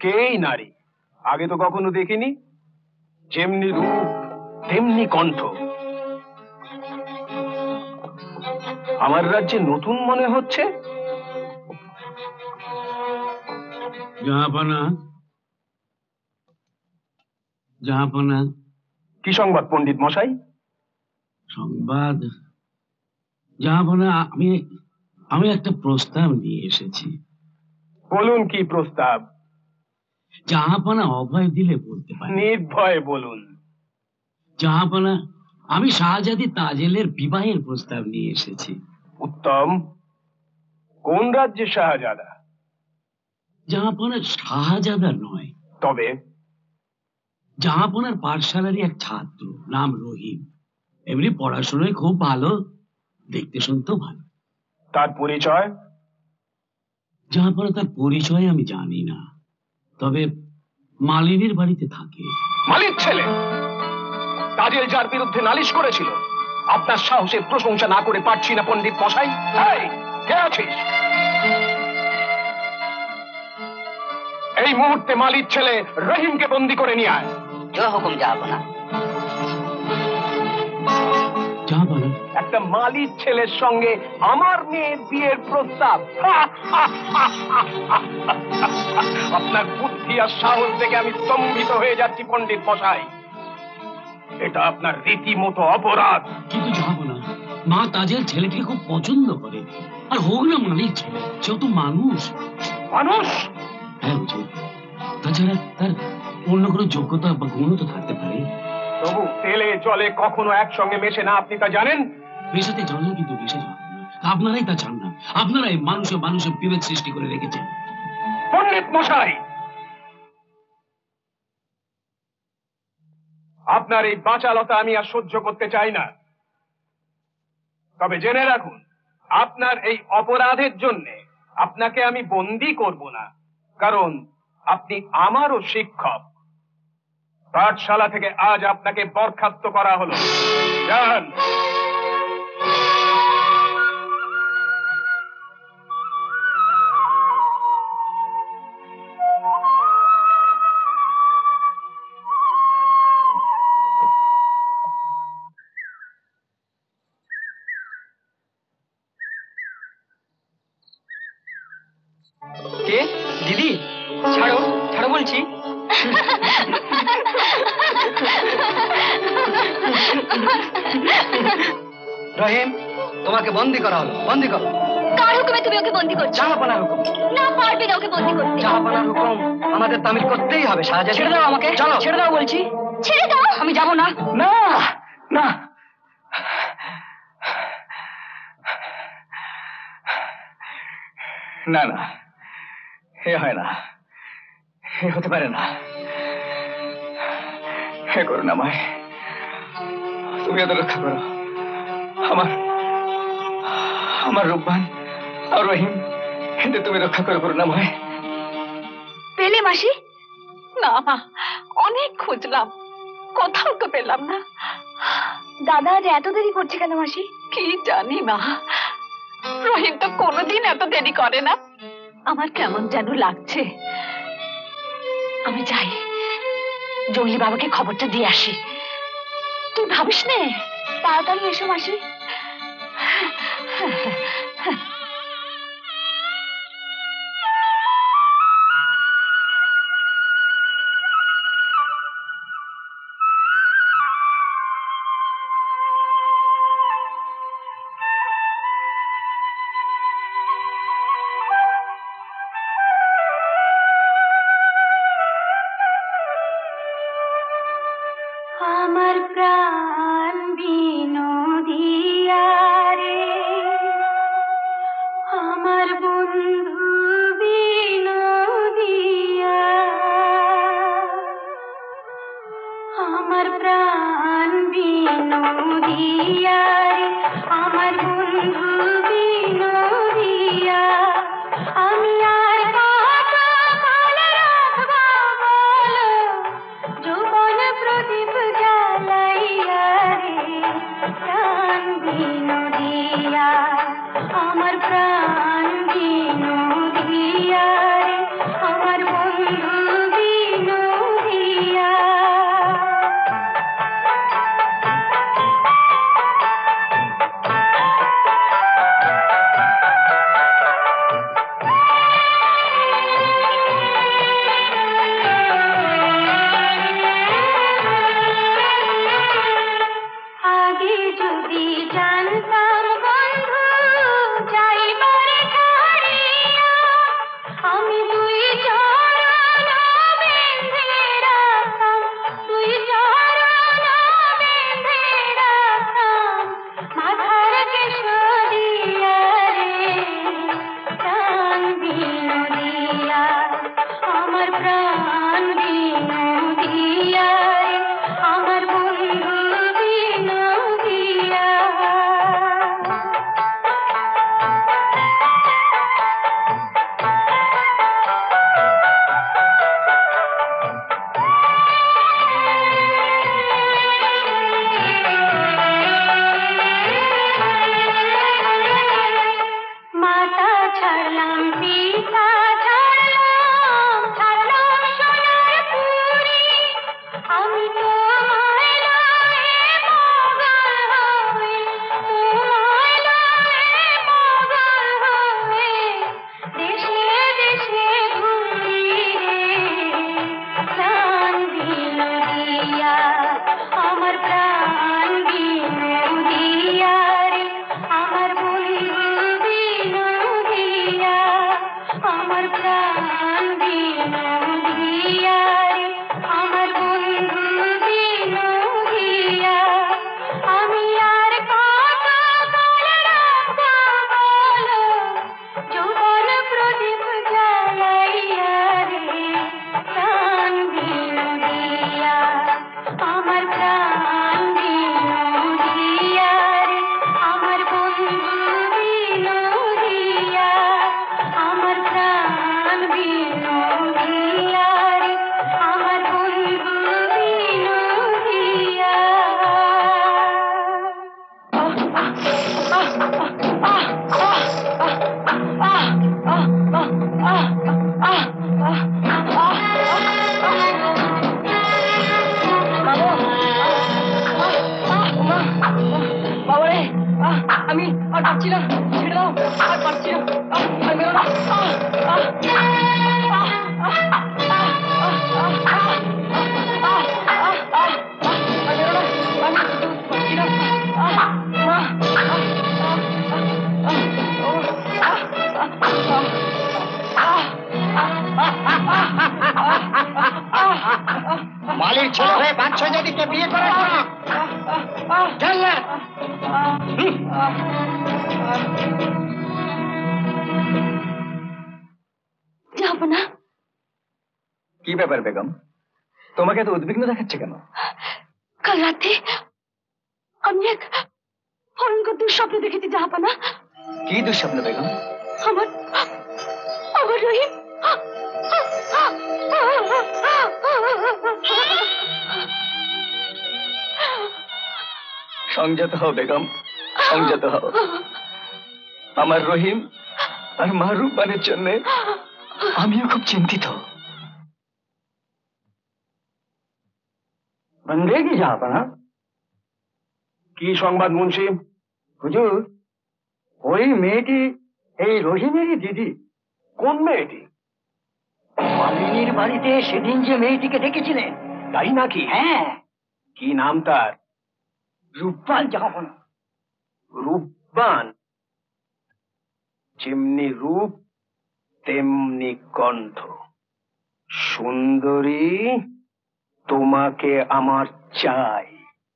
সেই নারী আগে তো কখনো দেখিনি। যেমনি রূপ তেমনি কণ্ঠ। আমার রাজ্যে নতুন মনে হচ্ছে। জাহাপনা, জাহাপনা। কি সংবাদ পণ্ডিত মশাই? সংবাদ জাহাপনা, আমি আমি একটা প্রস্তাব নিয়ে এসেছি। বলুন কি প্রস্তাব? জাহাপনা অভয় দিলে বলতে পারি। নির্ভয়ে বলুন। জাহাপনা, আমি শাহজাদি তাজেলের বিবাহের প্রস্তাব নিয়ে এসেছি। উত্তম। কোন রাজ্যে শাহজাদা? জাহাপনা, শাহজাদা নয়। তবে? জাহাপনার পাঠশালারই এক ছাত্র, নাম রহিম। এমনি পড়াশোনায় খুব ভালো, দেখতে শুনতেও ভালো। তার পরিচয়? জাহাপনা, তার পরিচয় আমি জানি না, তবে মালিনীর বাড়িতে থাকে। মালির ছেলে তাজেল যার বিরুদ্ধে নালিশ করেছিল, আপনার সাহসের প্রশংসা না করে পারছি না পণ্ডিত মশাই। কে আছিস? এই মুহূর্তে মালির ছেলে রহিমকে বন্দি করে নিয়ে আয়। জয় হুকুম জাহাপনা। জাহাপনা, একটা মালির ছেলের সঙ্গে আমার মেয়ের বিয়ের প্রস্তাব। আপনার বুদ্ধি আর সাহস দেখে আমি স্তম্ভিত হয়ে যাচ্ছি পণ্ডিত মশাই। এটা আপনার রীতিমতো অপরাধ। কিন্তু জাহাপনা, মা তাজেল ছেলেটিকে খুব পছন্দ করে, আর হোক না মালির ছেলে, সেও তো মানুষ। মানুষ? হ্যাঁ হুজুর, তাছাড়া তার অন্য কোনো যোগ্যতা বা গুণ তো থাকতে পারে। তবু তেলে জলে কখনো একসঙ্গে মেশে না, আপনি তা জানেন। মেশাতে জানলে কিন্তু মেশে যান, আপনারাই তা চান না। আপনারাই মানুষে মানুষে বিভেদ সৃষ্টি করে রেখেছেন। পণ্ডিত মশাই, আপনার এই বাচালতা আমি আর সহ্য করতে চাই না। তবে জেনে রাখুন, আপনার এই অপরাধের জন্য আপনাকে আমি বন্দী করব না, কারণ আপনি আমারও শিক্ষক। পাঠশালা থেকে আজ আপনাকে বরখাস্ত করা হলো। যান। কে? দিদি, ছাড়ো ছাড়ো বলছি। রহিম, তোমাকে বন্দি করা হলো। বন্দি করো। কার হুকুমে তুমি ওকে বন্দি করছো? জাহাপনার হুকুম। না, পারবে না ওকে বন্দি করতে। জাহাপনার হুকুম আমাদের তামিল করতেই হবে। শাহজাদি, ছেড়ে দাও আমাকে। চলো, ছেড়ে দাও বলছি। ছেড়ে দাও। আমি যাব না। না না, না না, এ হয় না, এ হতে পারে না। হে করুণাময়, তুমি এত রক্ষা করো। আমার আমার রূপবান আর রহিম, এতে তুমি রক্ষা করো করুণাময়। পেলে মাসি? না মা, অনেক খুঁজলাম, কোথাও তো পেলাম না। দাদা আজ এত দেরি করছে কেন মাসি? কি জানি মা, রহিম তো কোনোদিন এত দেরি করে না। আমার কেমন যেন লাগছে। আমি যাই, জঙ্গলি বাবাকে খবরটা দিয়ে আসি। তুই ভাবিস নে। তাড়াতাড়ি এসো মাসি। আমার প্রাণ বিনোদিয়া রে, আমার বন্ধু বিনোদিয়া, আমার প্রাণ বিনোদিয়া রে, আমার বন্ধু বিনোদিয়া, আমি আর কত কাল রাখবো বলো, যৌবন প্রদীপ জ্বালাইয়া রে, প্রাণ বিনোদিয়া, আমার প্রাণ বিনোদিয়া রে, আমার বন্ধু বাড়ির ছেলে হয়ে বাচ্চা জাতিকে বিয়ে করে না জানলে যাব না। কি ব্যাপার বেগম, তোমাকে এত উদ্বিগ্ন দেখাচ্ছে কেন? কাল রাতে আমি এক ভয়ঙ্কর দুঃস্বপ্ন দেখেছি জাহাপানা। কি দুঃস্বপ্ন বেগম? আমার আমার রহিম সংযত হও বেগম, সংযত হও। আমার রহিম আর মা রূপবানের জন্য আমিও খুব চিন্তিত। বন্দেগি জাহাপানা। কি সংবাদ মুন্সি? হুজুর, ওই মেয়েটি এই রহিমেরই দিদি। কোন মেয়েটি? মালিনীর বাড়িতে সেদিন যে মেয়েটিকে দেখেছিলেন। তাই নাকি? হ্যাঁ। কি নাম তার? রূপবান জাহাপানা। রূপবান? যেমনি রূপ তেমনি কণ্ঠ। সুন্দরী, তোমাকে আমার চাই।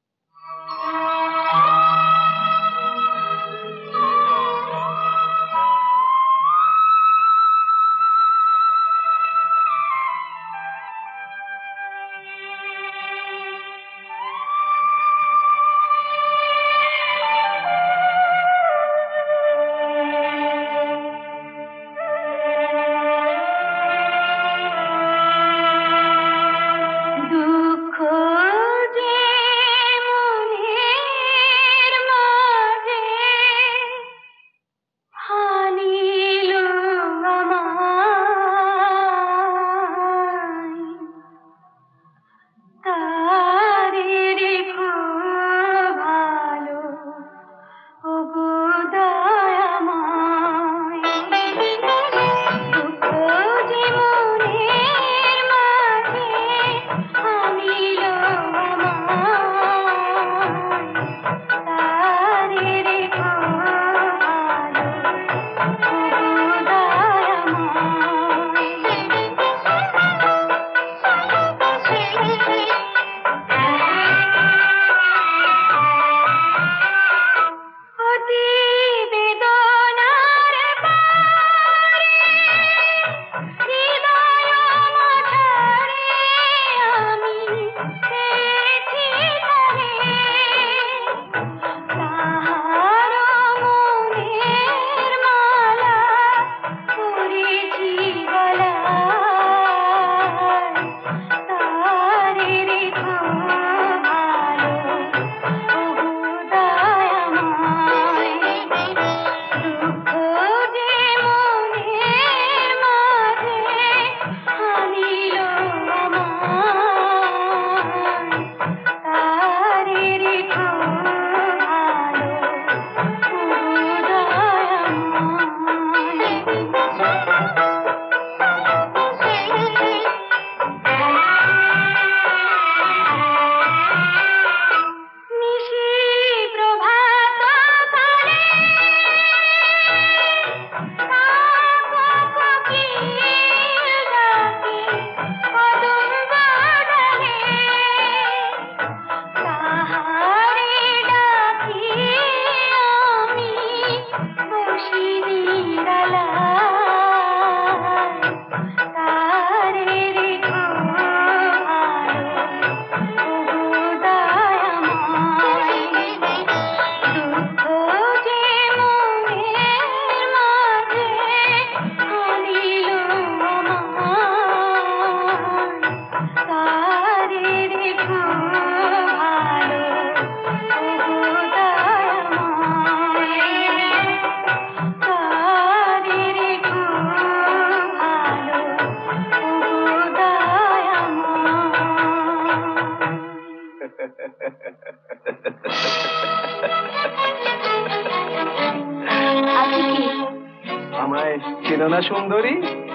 চেনো না সুন্দরী?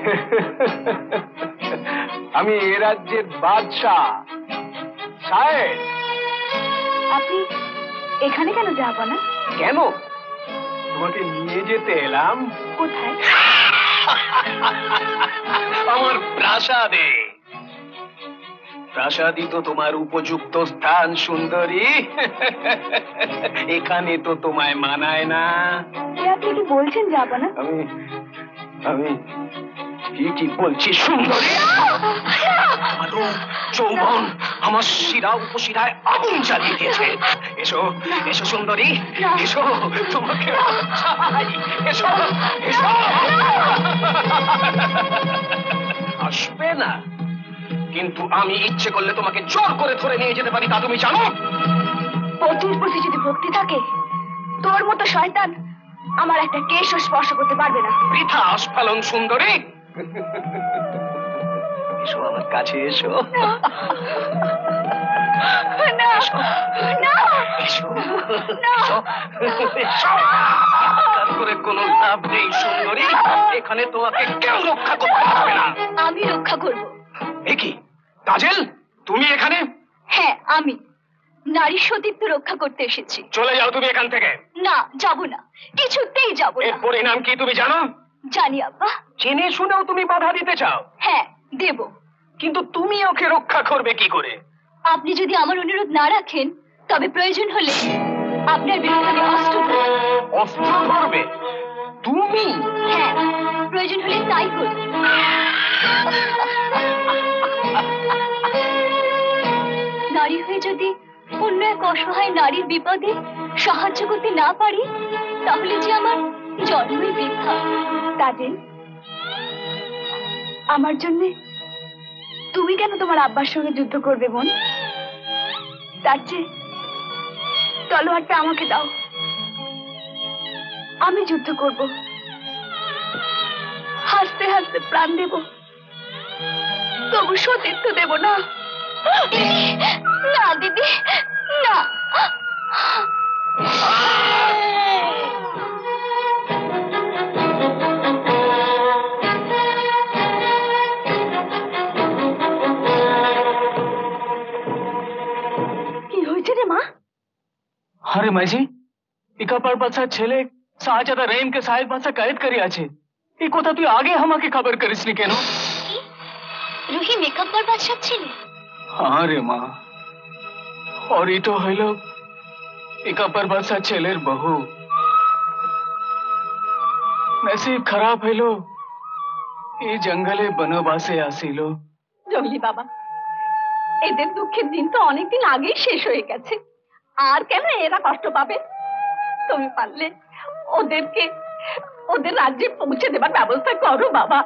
আমি এ রাজ্যের বাদশাহ সাহেব। আপনি এখানে কেন যাব না? কেন? তোমাকে নিয়ে যেতে এলাম। কোথায়? আমার প্রাসাদে। প্রাসাদই তো তোমার উপযুক্ত স্থান সুন্দরী। এখানে তো তোমায় মানায় না। আপনি কি বলছেন জাহাপনা? আমি আমি কি কি বলছি সুন্দরী? আলো যৌবন আমার শিরা উপশিরায় আগুন জ্বালিয়ে দিয়েছে। এসো এসো সুন্দরী, এসো, তোমাকে চাই। এসো এসো। আসবে না, কিন্তু আমি ইচ্ছে করলে তোমাকে জোর করে ধরে নিয়ে যেতে পারি, তা তুমি জানো? পতির প্রতি যদি ভক্তি থাকে, তোর মতো শয়তান আমার একটা কেশও স্পর্শ করতে পারবে না। বৃথা আস্ফালন সুন্দরী। এসো আমার কাছে, এসো। না, না, এসো, এসো, এসো। কাজ করে কোনো লাভ নেই সুন্দরী, এখানে তোমাকে কেউ রক্ষা করতে পারবে না। আমি রক্ষা করব। এ কি কাজল, তুমি এখানে? হ্যাঁ, আমি নারী সতীত্ব রক্ষা করতে এসেছি। চলে যাও তুমি এখান থেকে। না, যাব না, কিছুতেই যাব না। এর পরিণাম কি তুমি জানো? জানি আব্বা। জেনে শুনেও তুমি বাধা দিতে চাও? হ্যাঁ, দেব। কিন্তু তুমি ওকে রক্ষা করবে কি করে? আপনি যদি আমার অনুরোধ না রাখেন, তবে প্রয়োজন হলে আপনার বিরুদ্ধে আমি অস্ত্র ধরব। অস্ত্র ধরবে তুমি? হ্যাঁ, প্রয়োজন হলে তাই করব। নারী হয়ে যদি অন্য এক অসহায় নারীর বিপদে সাহায্য করতে না পারি, তাহলে যে আমার জন্মই বৃথা। তাদের আমার জন্য তুমি কেন তোমার আব্বার সঙ্গে যুদ্ধ করবে বোন? তার চেয়ে তলোয়ারটা আমাকে দাও, আমি যুদ্ধ করব। হাসতে হাসতে প্রাণ দেব, তবু সতীর্থ দেব না। না দিদি, না। কি হয়েছে রে মা? আরে মাইজি, ইকাপার বাদশাহ ছেলে শাহজাদা রহিমকে সাহেব বাদশাহ কয়েদ করে আছে। এই কথা তুই আগে আমাকে খবর করিসনি কেন? রহিম ইকাপার বাদশাহ ছেলে? আরে মা, और ये तो হইল ইকাপার বাদশাহ ছেলের বহু। নসিব খারাপ হইল, এই জঙ্গলে বনবাসে আসিল। জঙ্গলি বাবা, এদের দুঃখের দিন তো অনেকদিন আগেই শেষ হয়ে গেছে, আর কেন এরা কষ্ট পাবে? তুমি পারলে ওদেরকে ওদের রাজ্যে পৌঁছে দেবার ব্যবস্থা করো বাবা।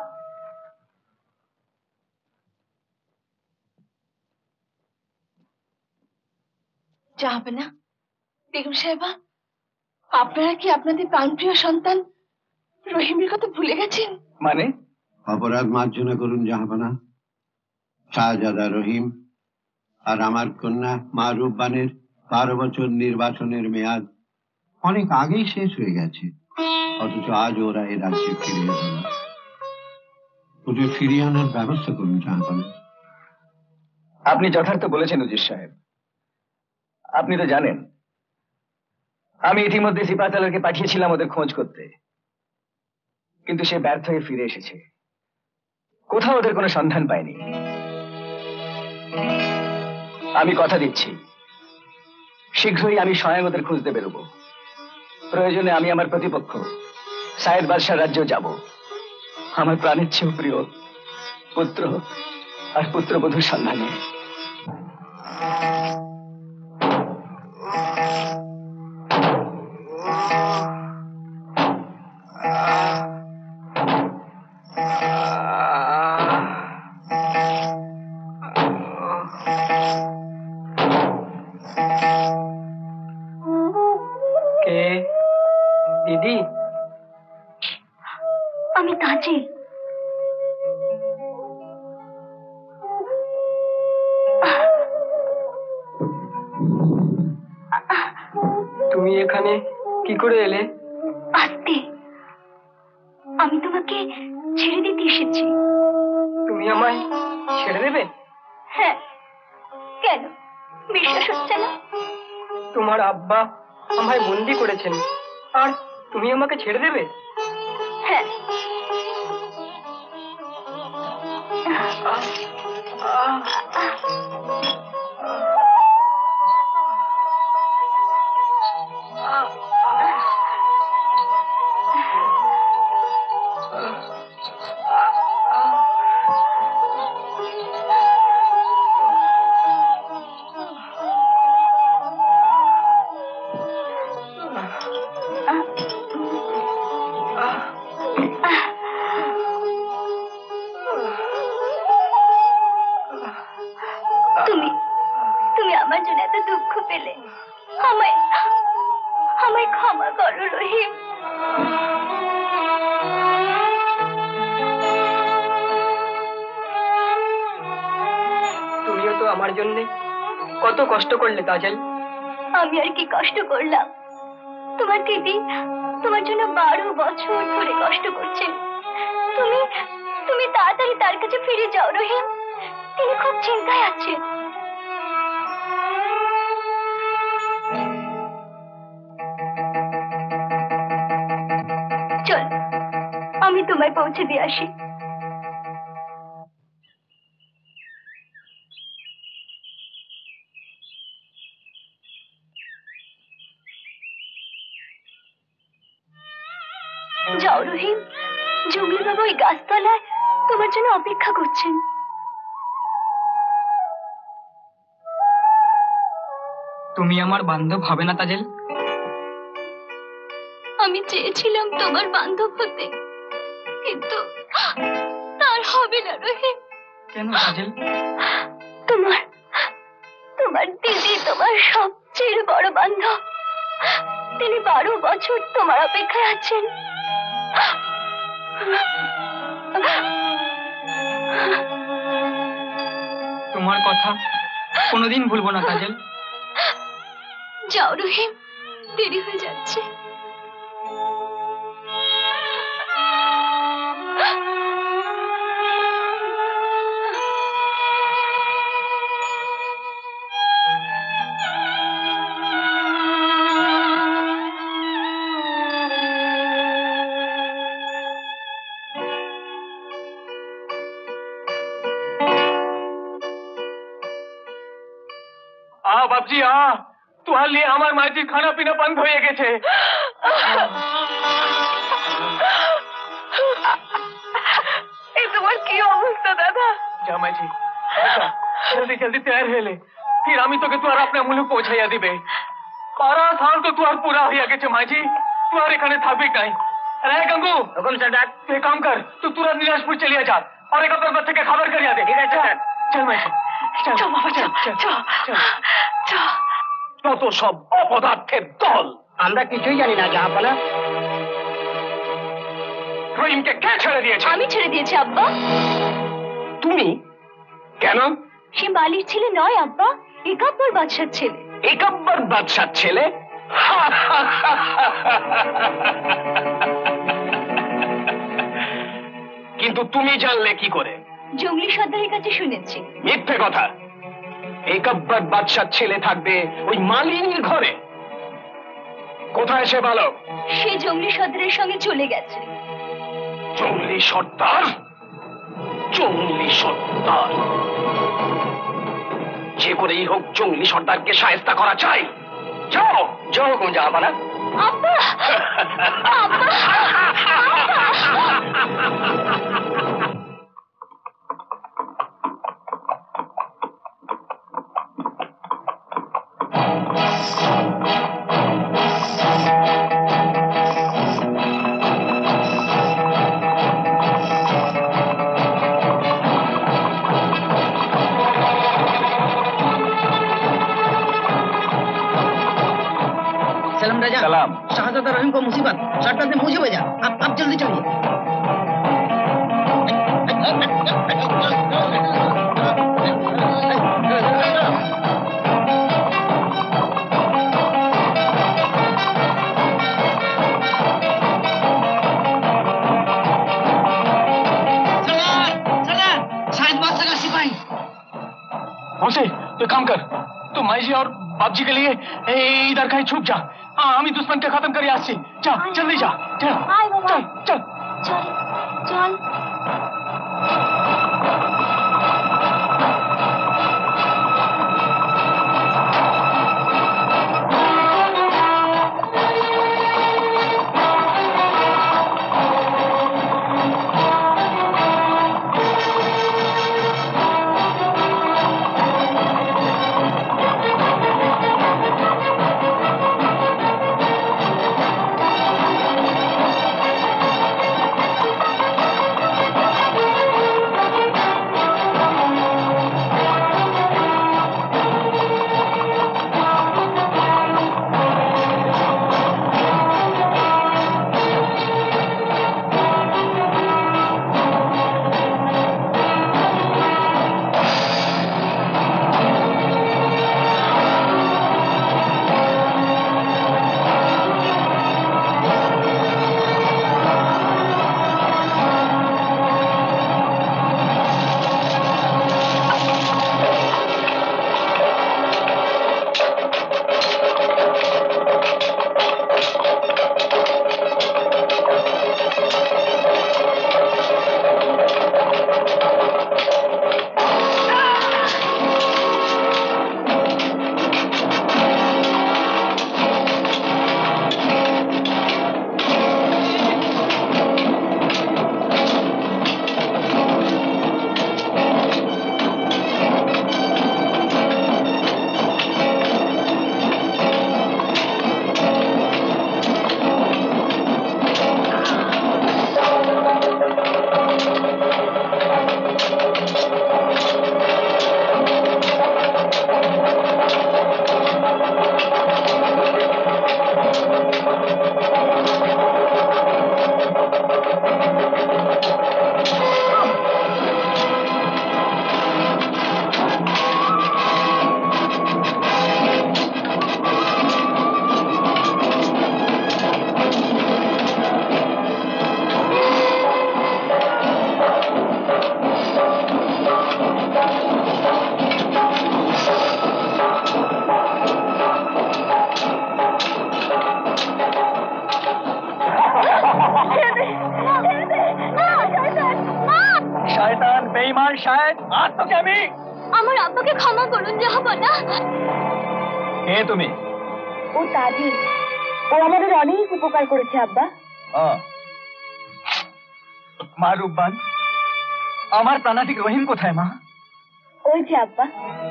যাবে না বেগম সাহেবা, আপনারা কি আপনাদের প্রাণপ্রিয় সন্তান রহিমের কথা ভুলে গেছেন? মানে? অপরাধ মার্জনা করুন জাহাপনা। শাহজাদা রহিম আর আমার কন্যা মারুফ বানের বারো বছর নির্বাচনের মেয়াদ অনেক আগেই শেষ হয়ে গেছে, অথচ আজ ওরা এই রাজ্যে ফিরে এলো না। ওদের ফিরিয়ে আনার ব্যবস্থা করুন জাহাপনা। আপনি যথার্থ বলেছেন উজির সাহেব। আপনি তো জানেন আমি ইতিমধ্যে সিপাহসালারকে পাঠিয়েছিলাম ওদের খোঁজ করতে, কিন্তু সে ব্যর্থ হয়ে ফিরে এসেছে। কোথাও ওদের কোনো সন্ধান পায়নি। আমি কথা দিচ্ছি, শীঘ্রই আমি স্বয়ং ওদের খুঁজতে বেরোবো। প্রয়োজনে আমি আমার প্রতিপক্ষ সায়েদ বাদশাহ রাজ্য যাব। আমার প্রাণের চেয়েও প্রিয় পুত্র আর পুত্রবধূর সন্ধানে। কে দিদি? আমি কাজে। তুমি এখানে কি করে এলে? আস্তে, আমি তোমাকে ছেড়ে দিতে এসেছি। তুমি আমায় ছেড়ে দেবে? হ্যাঁ, কেন বিশ্বাস হচ্ছে না? তোমার আব্বা আমায় বন্দি করেছেন, আর তুমি আমাকে ছেড়ে দেবে? হ্যাঁ। আমার জন্য কত কষ্ট করলে তাজেল। আমি আর কি কষ্ট করলাম? তোমার দিদি তোমার জন্য বারো বছর ধরে কষ্ট করছেন। তুমি তুমি তাড়াতাড়ি তার কাছে ফিরে যাও রহিম, তিনি খুব চিন্তায় আছেন। চল আমি তোমায় পৌঁছে দিয়ে আসি। যাও রহিম, জঙ্গলি বাবু ওই গাছতলায় তোমার জন্য অপেক্ষা করছেন। তুমি আমার বান্ধব হবে না তাজেল? আমি চেয়েছিলাম তোমার বান্ধব হতে, কিন্তু তার হবে না রহিম। কেন তাজেল? তোমার তোমার দিদি তোমার সবচেয়ে বড় বান্ধব। তিনি বারো বছর তোমার অপেক্ষায় আছেন। তোমার কথা কোনোদিন ভুলবো না কাজল। যাও রহিম, দেরি হয়ে যাচ্ছে। आ बाबजी आ, तुहार लिए हमार माजी खाना पीना बंद हो गेছে। এই তোমার কি অবস্থা দাদা? जा माजी, जल्दी जल्दी तैयार हो ले, फिर আমি তোকে তুয়ার अपने मुल्क পৌঁছাইয়া দিবে। बारह साल तो तुहार पूरा হইয়া গেছে माजी, तुहार এখানে থাকবি নাই। अरे गंगू, हुकुम सरदार। तू एक काम कर, तू तुरंत नीलाजपुर चलिए जा और एक अपने बच्चे के खबर करिया दे। ठीक है सरदार। चल माजी, चल চল বাবা, চল চল চল। যত সব অপদার্থের দল। আমরা কিছুই জানি না জাহাপনা। রহিমকে কে ছেড়ে দিয়েছে? আমি ছেড়ে দিয়েছি আব্বা। তুমি? কেন? সে মালির ছেলে নয় আব্বা, একাব্বর বাদশার ছেলে। একাব্বর বাদশার ছেলে? কিন্তু তুমি জানলে কি করে? জঙ্গলি সর্দারের কাছে শুনেছি। মিথ্যে কথা। একাব্বর বাদশার ছেলে থাকবে ওই মালিনীর ঘরে? কোথায় সে বলো? সে জঙ্গলি সর্দারের সঙ্গে চলে গেছে। জঙ্গলি সর্দার? জঙ্গলি সর্দার যে করেই হোক জঙ্গলি সর্দারকে শায়েস্তা করা চাই। যাও যাও কোন যাবা না। আব্বা আব্বা सलाम राजा। सलाम। शाहजादा रहीम को मुसीबत, सरदार ने मुझे भेजा। आप आप जल्दी चलिए। सरदार, सरदार, शायद बादशाह का सिपाही। मोसे, तो काम कर, तू माई जी और बाप जी के लिए इधर कहीं छुप जा। हाँ, हम ही दुश्मन के खत्म करिए आज से। जा, जल्दी जा, चल, चल, चल, চল চল। বেঈমান সাহেব, আর তোকে আমি। আমার আব্বাকে ক্ষমা করুন জাহাপনা। কে তুমি? ও তাজি, ও আমাদের অনেক উপকার করেছে আব্বা। মা রূপবান, আমার প্রাণাতিক রহিম কোথায় মা? ওই যে আব্বা।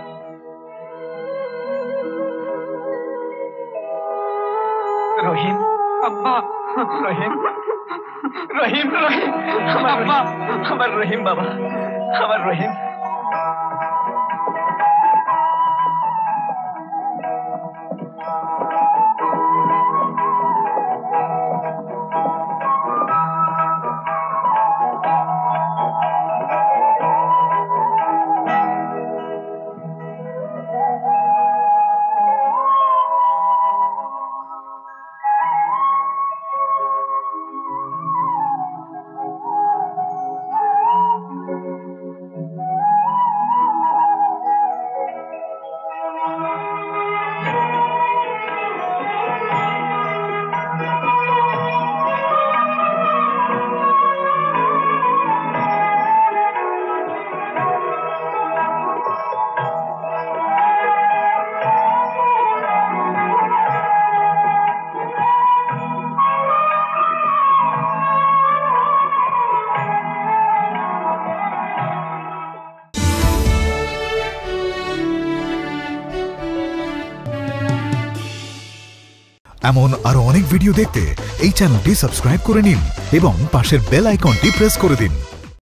রহিম, আব্বা, রহিম, রহিম, রহিম, আমার আব্বা, আমার রহিম বাবা, আমার রহিম। এমন আরো অনেক ভিডিও দেখতে এই চ্যানেলটি সাবস্ক্রাইব করে নিন এবং পাশের বেল আইকনটি প্রেস করে দিন।